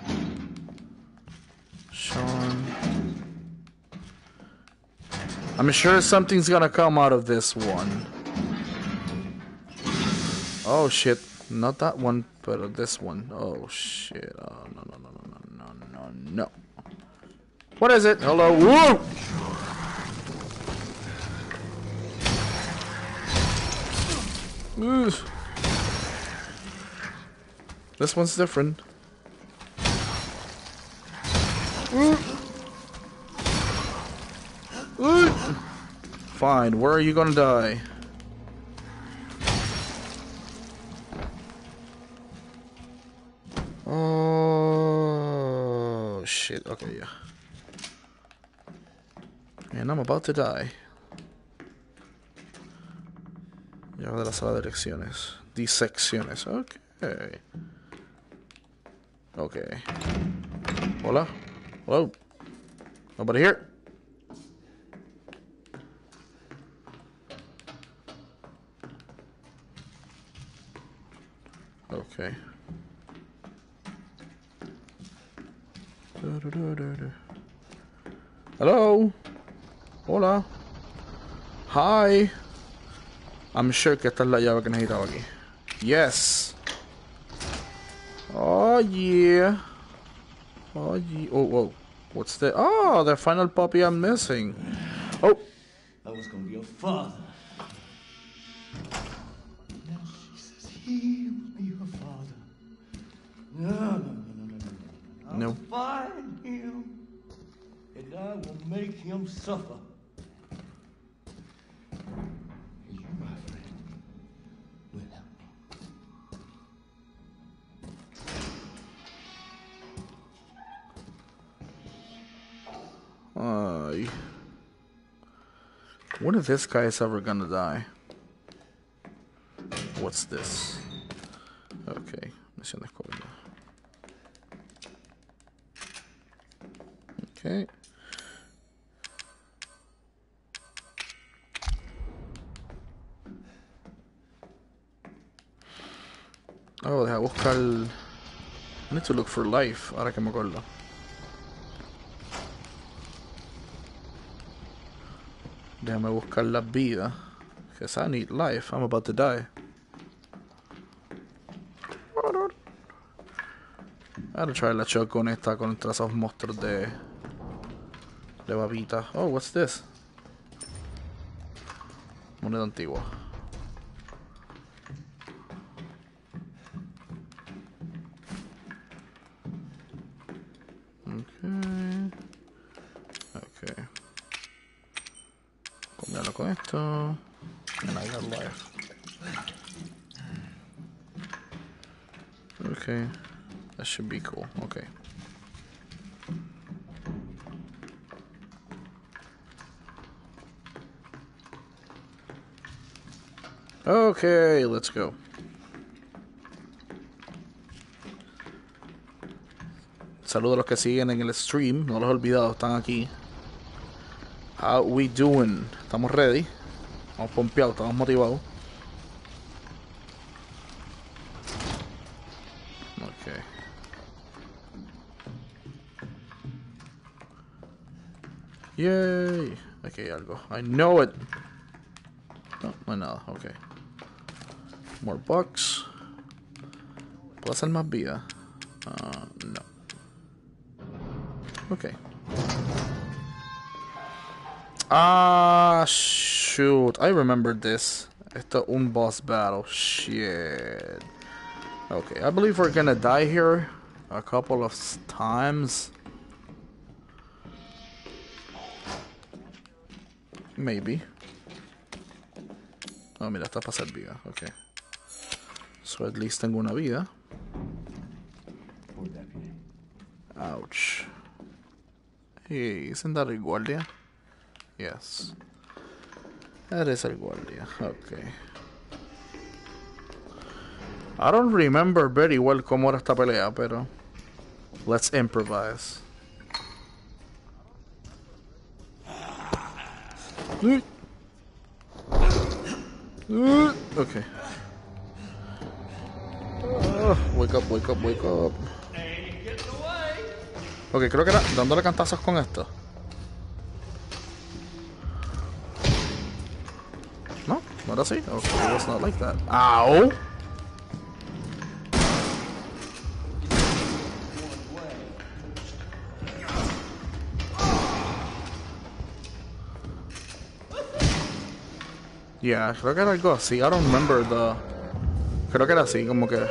Sean. I'm sure something's gonna come out of this one. Oh shit. Not that one, but this one. Oh shit. Oh, no, no, no, no, no, no, no, no. What is it? Hello? Woo! Ooh. This one's different. Ooh. Ooh. Fine, where are you gonna die? Oh shit, okay, yeah. And I'm about to die. Llave de la sala de elecciones. Disecciones, okay. Okay. Hola? Hello? Nobody here? Okay. Hello? Hola? Hi? I'm sure que esta es la llave que necesitaba aquí. Yes. Oh yeah. Oh yeah. Oh, whoa. What's the... Oh, the final puppy I'm missing. Oh. I was gonna be a father. Now she says he will be her father. No. I'll find him, and I will make him suffer. And you, my friend, will help me. When is this guy ever gonna die? What's this? Okay, misión descubierta. Okay. Oh, deja buscar. I need to look for life. Ahora que me acuerdo. Déjame buscar la vida. Because I need life. I'm about to die. Ahora try la shotgun esta contra esos monstruos de babita. Oh, what's this? Moneda antigua. Okay. Combinarlo con esto. And I got life. Okay. That should be cool. Okay. Okay, let's go. Saludos a los que siguen en el stream. No los he olvidado, están aquí. How we doing? ¿Estamos ready? Estamos pompeados, estamos motivados. Okay. Yay. Aquí hay algo. I know it. No, no hay nada. Okay. More bucks. ¿Puedo hacer más vida? No. Okay. Ah, shoot. I remembered this. Esto es un boss battle. Shit. Okay, I believe we're gonna die here a couple of times. Maybe. Oh, mira, está para hacer vida. Okay. So at least tengo una vida. Ouch. Hey, isn't that el guardia? Yes. That is el guardia. Okay. I don't remember very well cómo era esta pelea, pero let's improvise. Okay. Wake up, wake up, wake up. Ok, creo que era dándole cantazos con esto. No, no era así. Okay, it was not like that. Ow! Yeah, creo que era algo así. I don't remember the... Creo que era así, como que...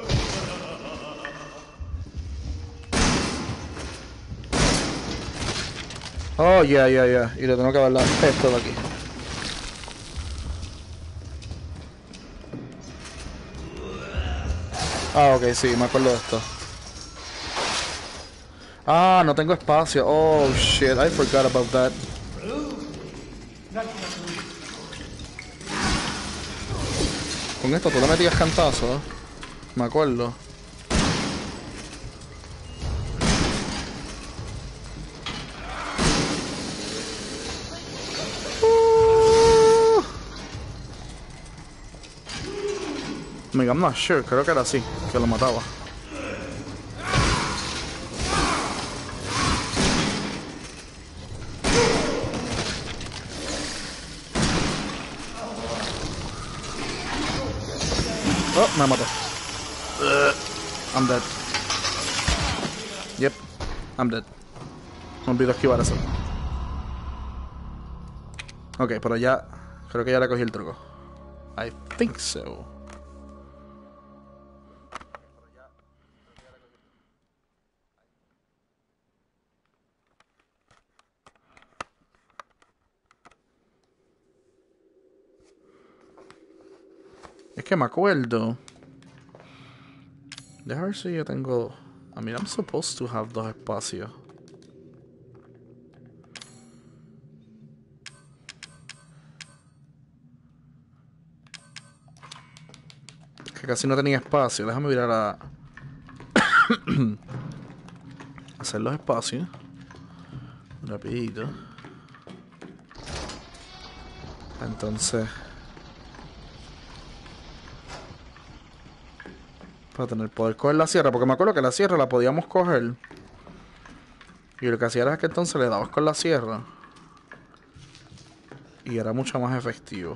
Oh, yeah. Y le tengo que dar esto de aquí. Ah, ok, sí, me acuerdo de esto. Ah, no tengo espacio. Oh, shit, I forgot about that. Con esto tú le metías cantazo, ¿eh? Me acuerdo. I'm not sure, creo que era así, que lo mataba. Oh, me mató. I'm dead. Yep, I'm dead. Me olvidó esquivar eso. Ok, pero ya... Creo que ya le cogí el truco. I think so. Es que me acuerdo. Deja ver si yo tengo... I mean, I'm supposed to have 2 espacios. Que casi no tenía espacio. Déjame mirar a... hacer los espacios. Rapidito. Entonces... para poder coger la sierra, porque me acuerdo que la sierra la podíamos coger y lo que hacía era que entonces le dabas con la sierra y era mucho más efectivo.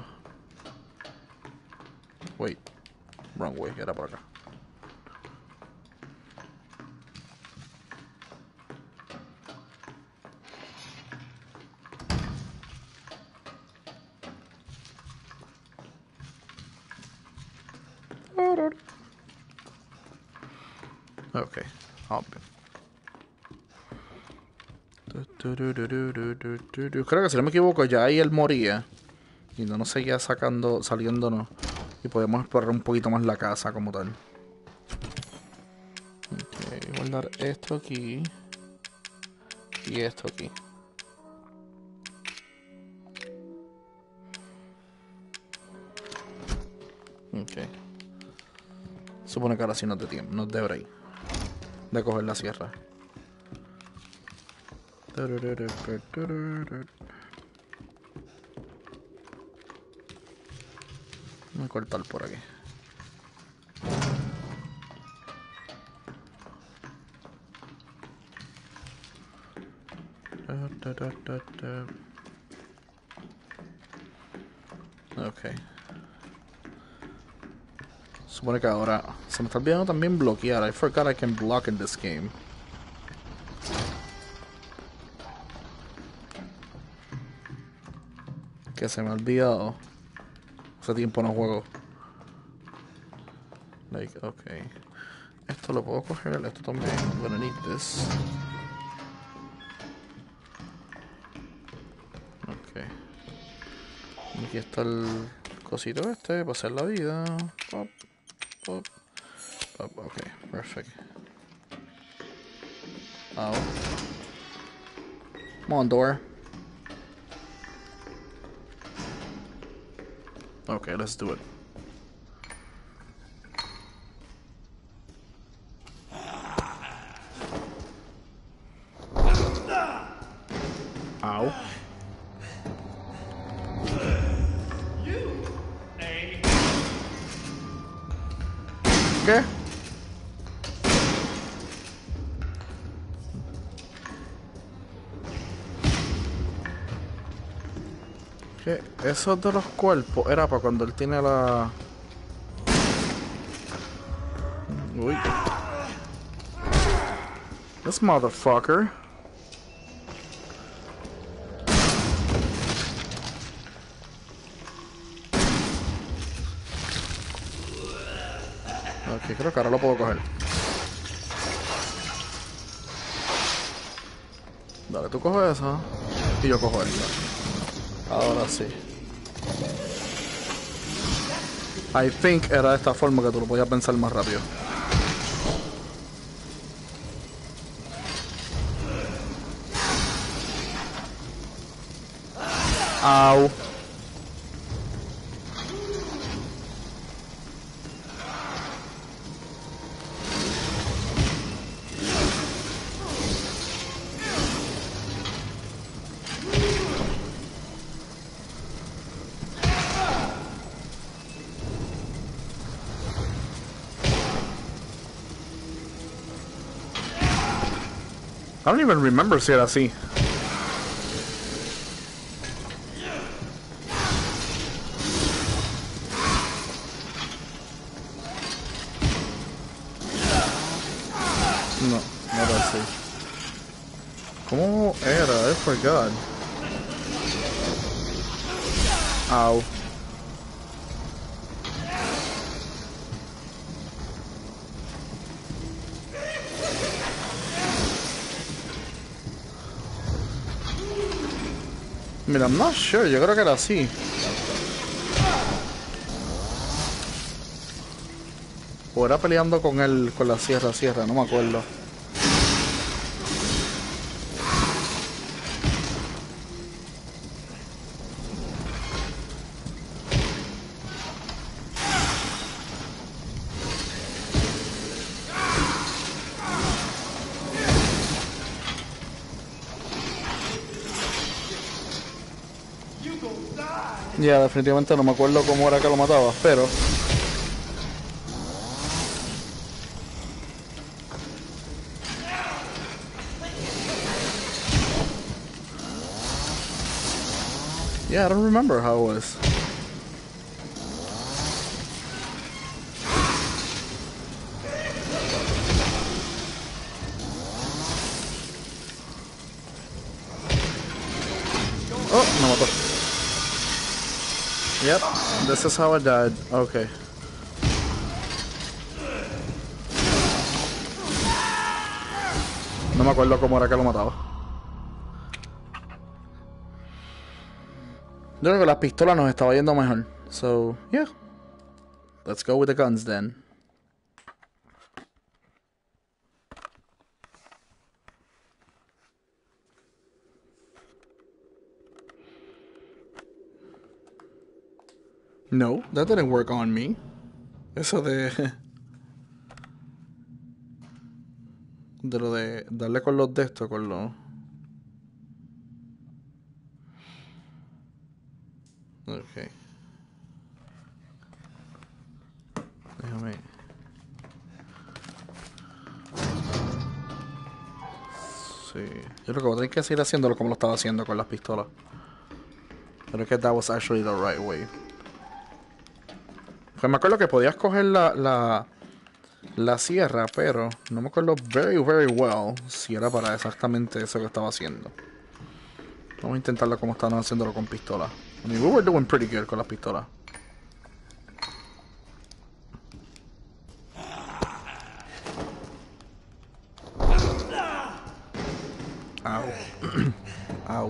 Wait, wrong way, era por acá. Ok, obvio. Creo que si no me equivoco ya ahí él moría y no nos seguía saliéndonos y podemos explorar un poquito más la casa como tal. Ok, guardar esto aquí y esto aquí. Ok. Supone que ahora sí nos dé tiempo, nos dé break de coger la sierra. Voy a cortar por aquí. Ok. Supone que ahora se me está olvidando también bloquear. I forgot I can block in this game. Que se me ha olvidado. Hace tiempo no juego. Like, okay. Esto lo puedo coger, esto también. I'm gonna need this. Ok. Aquí está el cosito este para hacer la vida. Pop, pop, pop. Ok, perfect. Ow. Come on, door. Okay, let's do it. Ow. ¿Qué? ¿Qué? Eso de los cuerpos era para cuando él tiene la... Uy. This motherfucker. Ok, creo que ahora lo puedo coger. Dale, tú coges eso y yo cojo esta. Ahora sí. I think era de esta forma que tú lo podías pensar más rápido. Au. I don't even remember si era así. No, no era así. ¿Cómo era? I forgot. Ow. Mira, I'm not sure, yo creo que era así. O era peleando con él, con la sierra, no me acuerdo. Ya, definitivamente no me acuerdo cómo era que lo mataba, pero... Yeah, I don't remember how it was. Oh, me mató. Yep, this is how I died. Okay. No me acuerdo cómo era que lo mataba. Yo creo que las pistolas nos estaba yendo mejor. So, yeah. Let's go with the guns then. No, that didn't work on me. Eso de lo de darle con los de estos, con los... Ok. Déjame... Sí. Yo creo que voy a tener que seguir haciéndolo como lo estaba haciendo con las pistolas. Pero es que that was actually the right way. Pues me acuerdo que podías coger la sierra, pero no me acuerdo very well si era para exactamente eso que estaba haciendo. Vamos a intentarlo como estábamos haciéndolo con pistola. I mean, we were doing pretty good con las pistolas. Ow. Ow.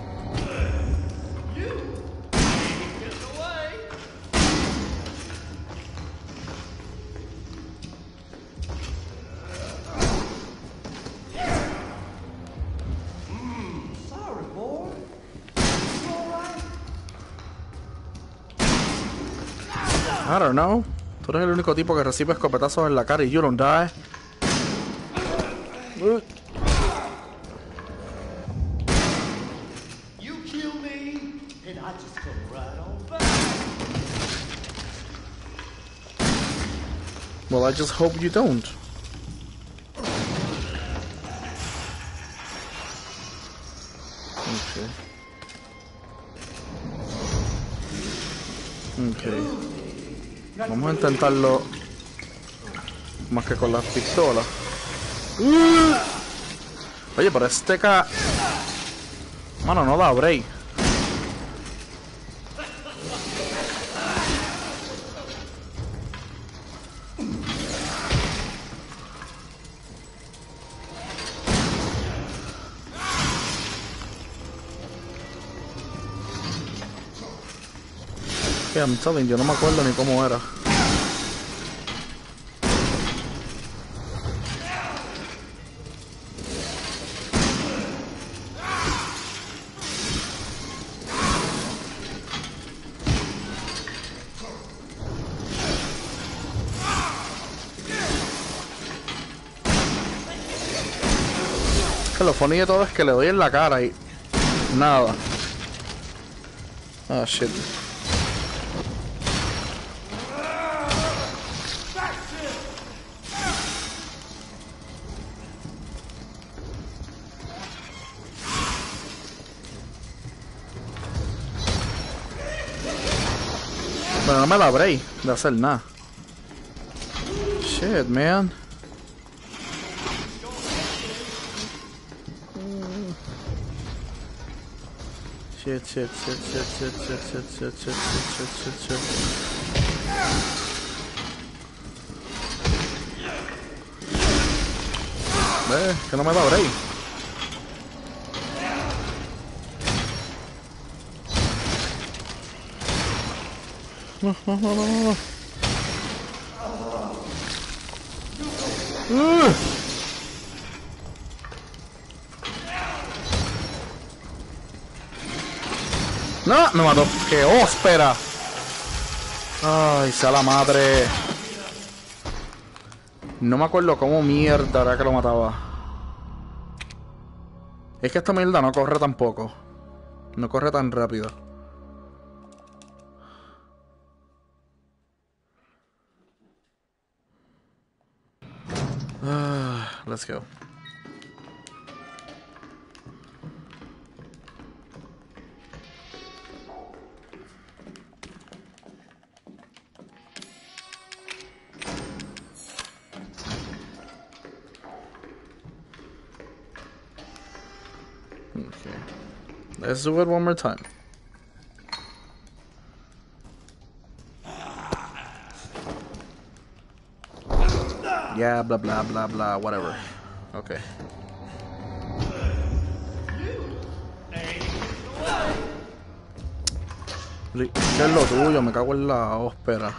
I don't know. Tú eres el único tipo que recibe escopetazos en la cara y you don't die. You kill me, and I just come right on back. Well, I just hope you don't. Okay. Okay. Vamos a intentarlo más que con las pistolas. Oye, pero este mano, no da break. Yeah, I'm telling you, no me acuerdo ni cómo era. Que lo funny de todo es que le doy en la cara y nada. Ah, shit. Pero no me da break de hacer nada. Shit, man. Shit. Ve, que no me da break. No. No, me mató. ¡Qué óspera! Ay, sea la madre. No me acuerdo cómo mierda era que lo mataba. Es que esta mierda no corre tampoco. No corre tan rápido. Let's go. Okay. Let's do it one more time. Yeah, blah blah blah blah, whatever. Okay. ¿Qué es lo tuyo? Me cago en la óspera.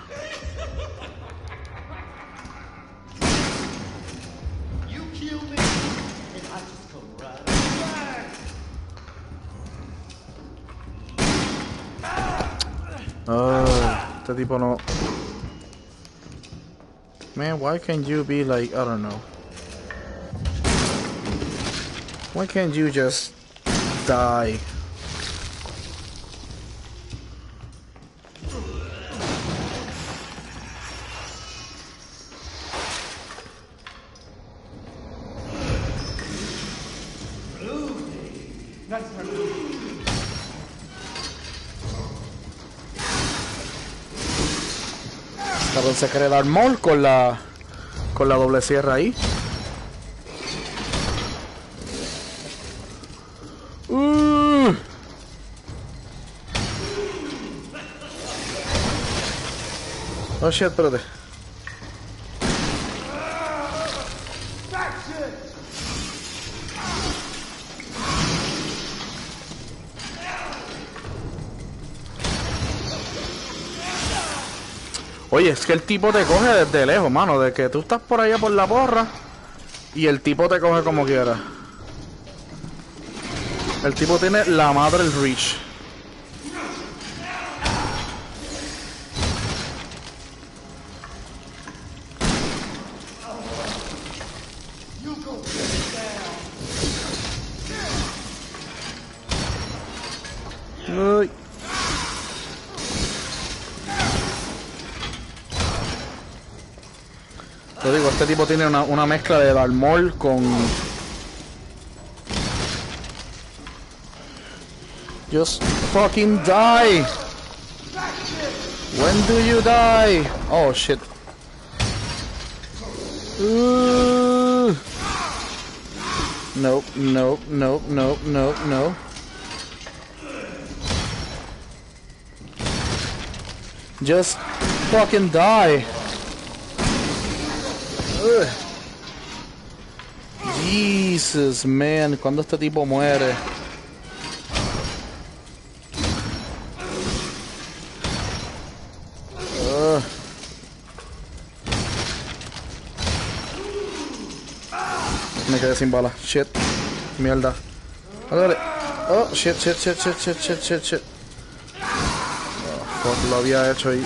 Este tipo no. Man, why can't you be like, I don't know. Why can't you just die? Cabrón, se quiere dar mol con la doble sierra ahí. Oh shit, espérate. Oye, es que el tipo te coge desde lejos, mano. De que tú estás por allá por la porra y el tipo te coge como quiera. El tipo tiene la madre el reach. Uy. Te digo, este tipo tiene una mezcla de Darth Maul con... Just fucking die! When do you die? Oh shit. Nope, nope, nope, nope, nope, no. Just fucking die. Ugh. Jesus, man, cuando este tipo muere. Me quedé sin bala. Shit. Mierda. Dale. Oh, shit. Oh, fuck, lo había hecho ahí.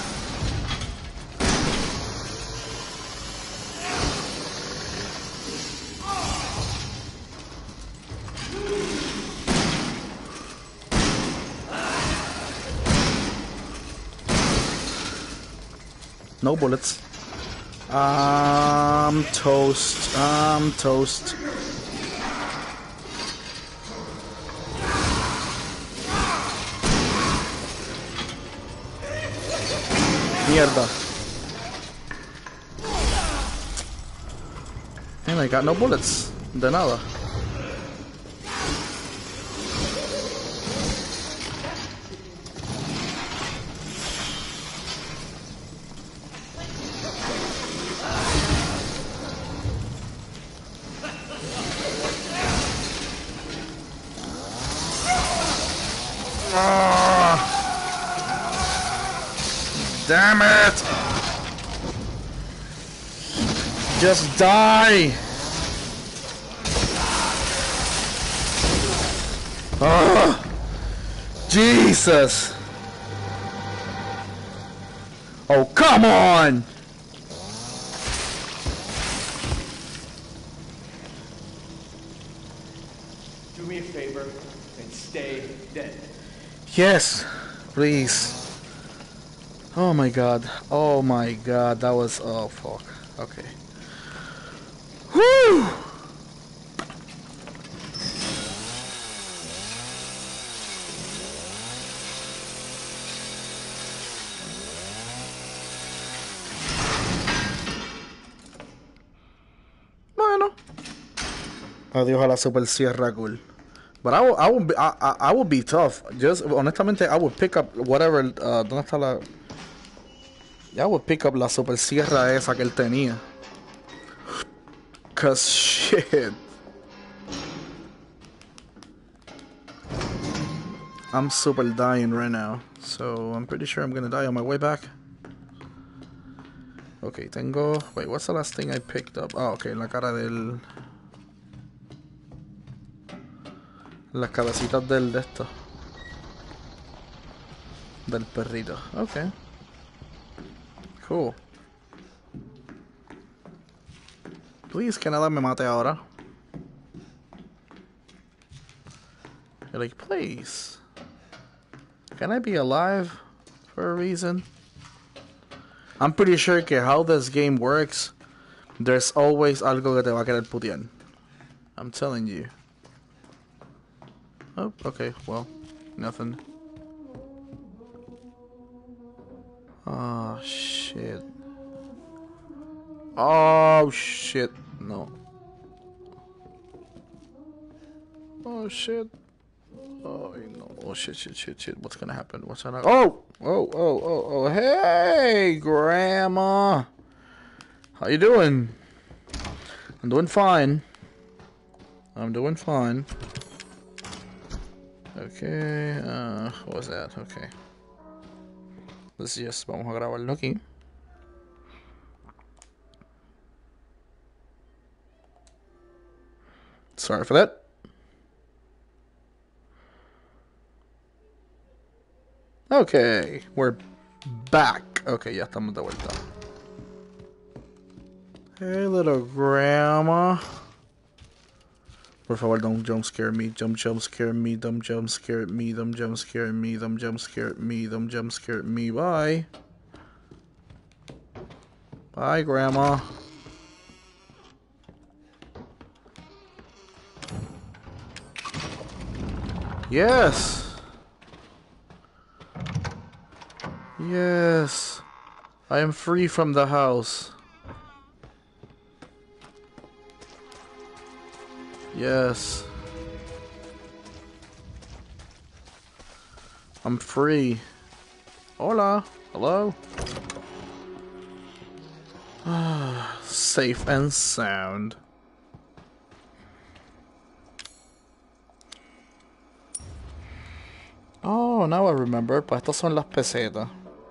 No bullets. I'm toast. I'm toast. Mierda. And I got no bullets. De nada. Damn it! Just die! Jesus! Oh, come on! Do me a favor and stay dead. Yes, please. Oh my god. Oh my god. That was... Oh, fuck. Okay. Whew! Bueno. Adiós a la super sierra cool. But I would be tough. Just honestamente, I would pick up whatever. ¿Dónde está la? I would pick up la super sierra esa que él tenía. Cause shit. I'm super dying right now, so I'm pretty sure I'm gonna die on my way back. Okay, tengo. Wait, what's the last thing I picked up? Oh, okay, la cara del. Las cabecitas de esto. Del perrito. Okay. Cool. Please, que nada me mate ahora. You're like, please. Can I be alive for a reason? I'm pretty sure que how this game works, there's always algo que te va a querer putear. I'm telling you. Oh, okay, well, nothing. Oh, shit. Oh, shit. No. Oh, shit. Oh, no. Oh, shit. What's gonna happen? What's gonna... Oh, hey, Grandma. How you doing? I'm doing fine. Okay, what was that? Okay. Let's just, vamos a grabarlo aquí. Sorry for that. Okay, we're back. Okay, ya estamos de vuelta. Hey, little grandma. Por favor, don't jump scare me. Don't jump scare me. Don't jump scare me. Don't jump scare me. Don't jump scare me. Don't jump scare me. Bye. Bye, grandma. Yes. Yes. I am free from the house. Yes. I'm free. Hola. Hello. Safe and sound. Oh, now I remember. Pues estas son las pesetas.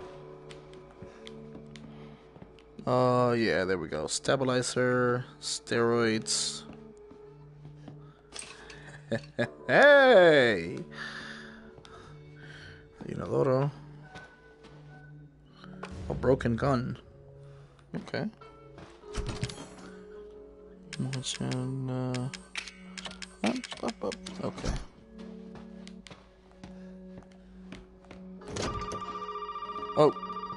Oh, yeah, there we go. Stabilizer, steroids. Hey! Inodoro. A broken gun. Okay. Up. Okay. Oh.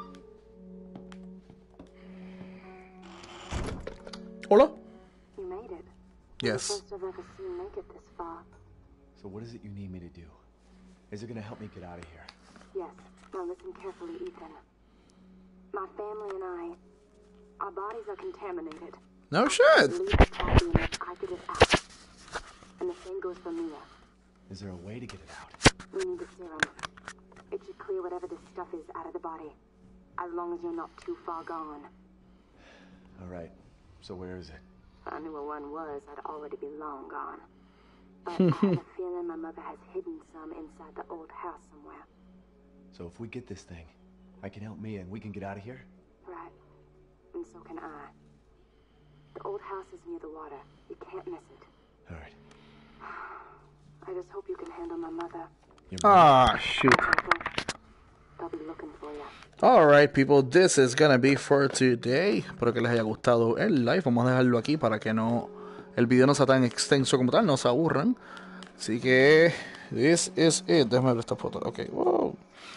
Hola? You made it. Yes. First I've ever seen make it this far. So what is it you need me to do? Is it gonna help me get out of here? Yes. Now listen carefully, Ethan. My family and our bodies are contaminated. No shit. Leave the copy unless I get it out. And the same goes for Mia. Is there a way to get it out? We need the serum. It should clear whatever this stuff is out of the body. As long as you're not too far gone. All right. So where is it? If I knew where one was, I'd already be long gone. But I have a feeling my mother has hidden some inside the old house somewhere. So if we get this thing, I can help Mia and we can get out of here? Right. And so can I. The old house is near the water. You can't miss it. All right. I just hope you can handle my mother. You're right. Ah, shoot. They'll be looking for you. Alright, people, this is gonna be for today. Espero que les haya gustado el live. Vamos a dejarlo aquí para que no el video no sea tan extenso como tal, no se aburran. Así que this is it. Déjame ver esta foto. Ok, wow.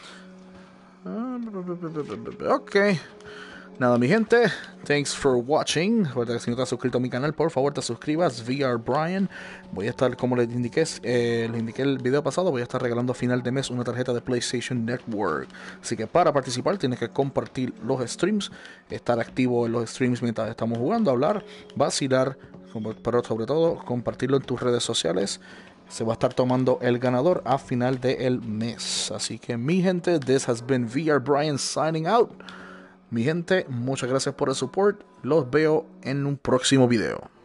Ok. Nada, mi gente, thanks for watching. Recuerda que si no te has suscrito a mi canal, por favor te suscribas. VR Brian. Voy a estar, como les indiqué el video pasado, voy a estar regalando a final de mes una tarjeta de PlayStation Network. Así que para participar tienes que compartir los streams, estar activo en los streams mientras estamos jugando, hablar, vacilar, pero sobre todo compartirlo en tus redes sociales. Se va a estar tomando el ganador a final del mes. Así que mi gente, this has been VR Brian signing out. Mi gente, muchas gracias por el support. Los veo en un próximo video.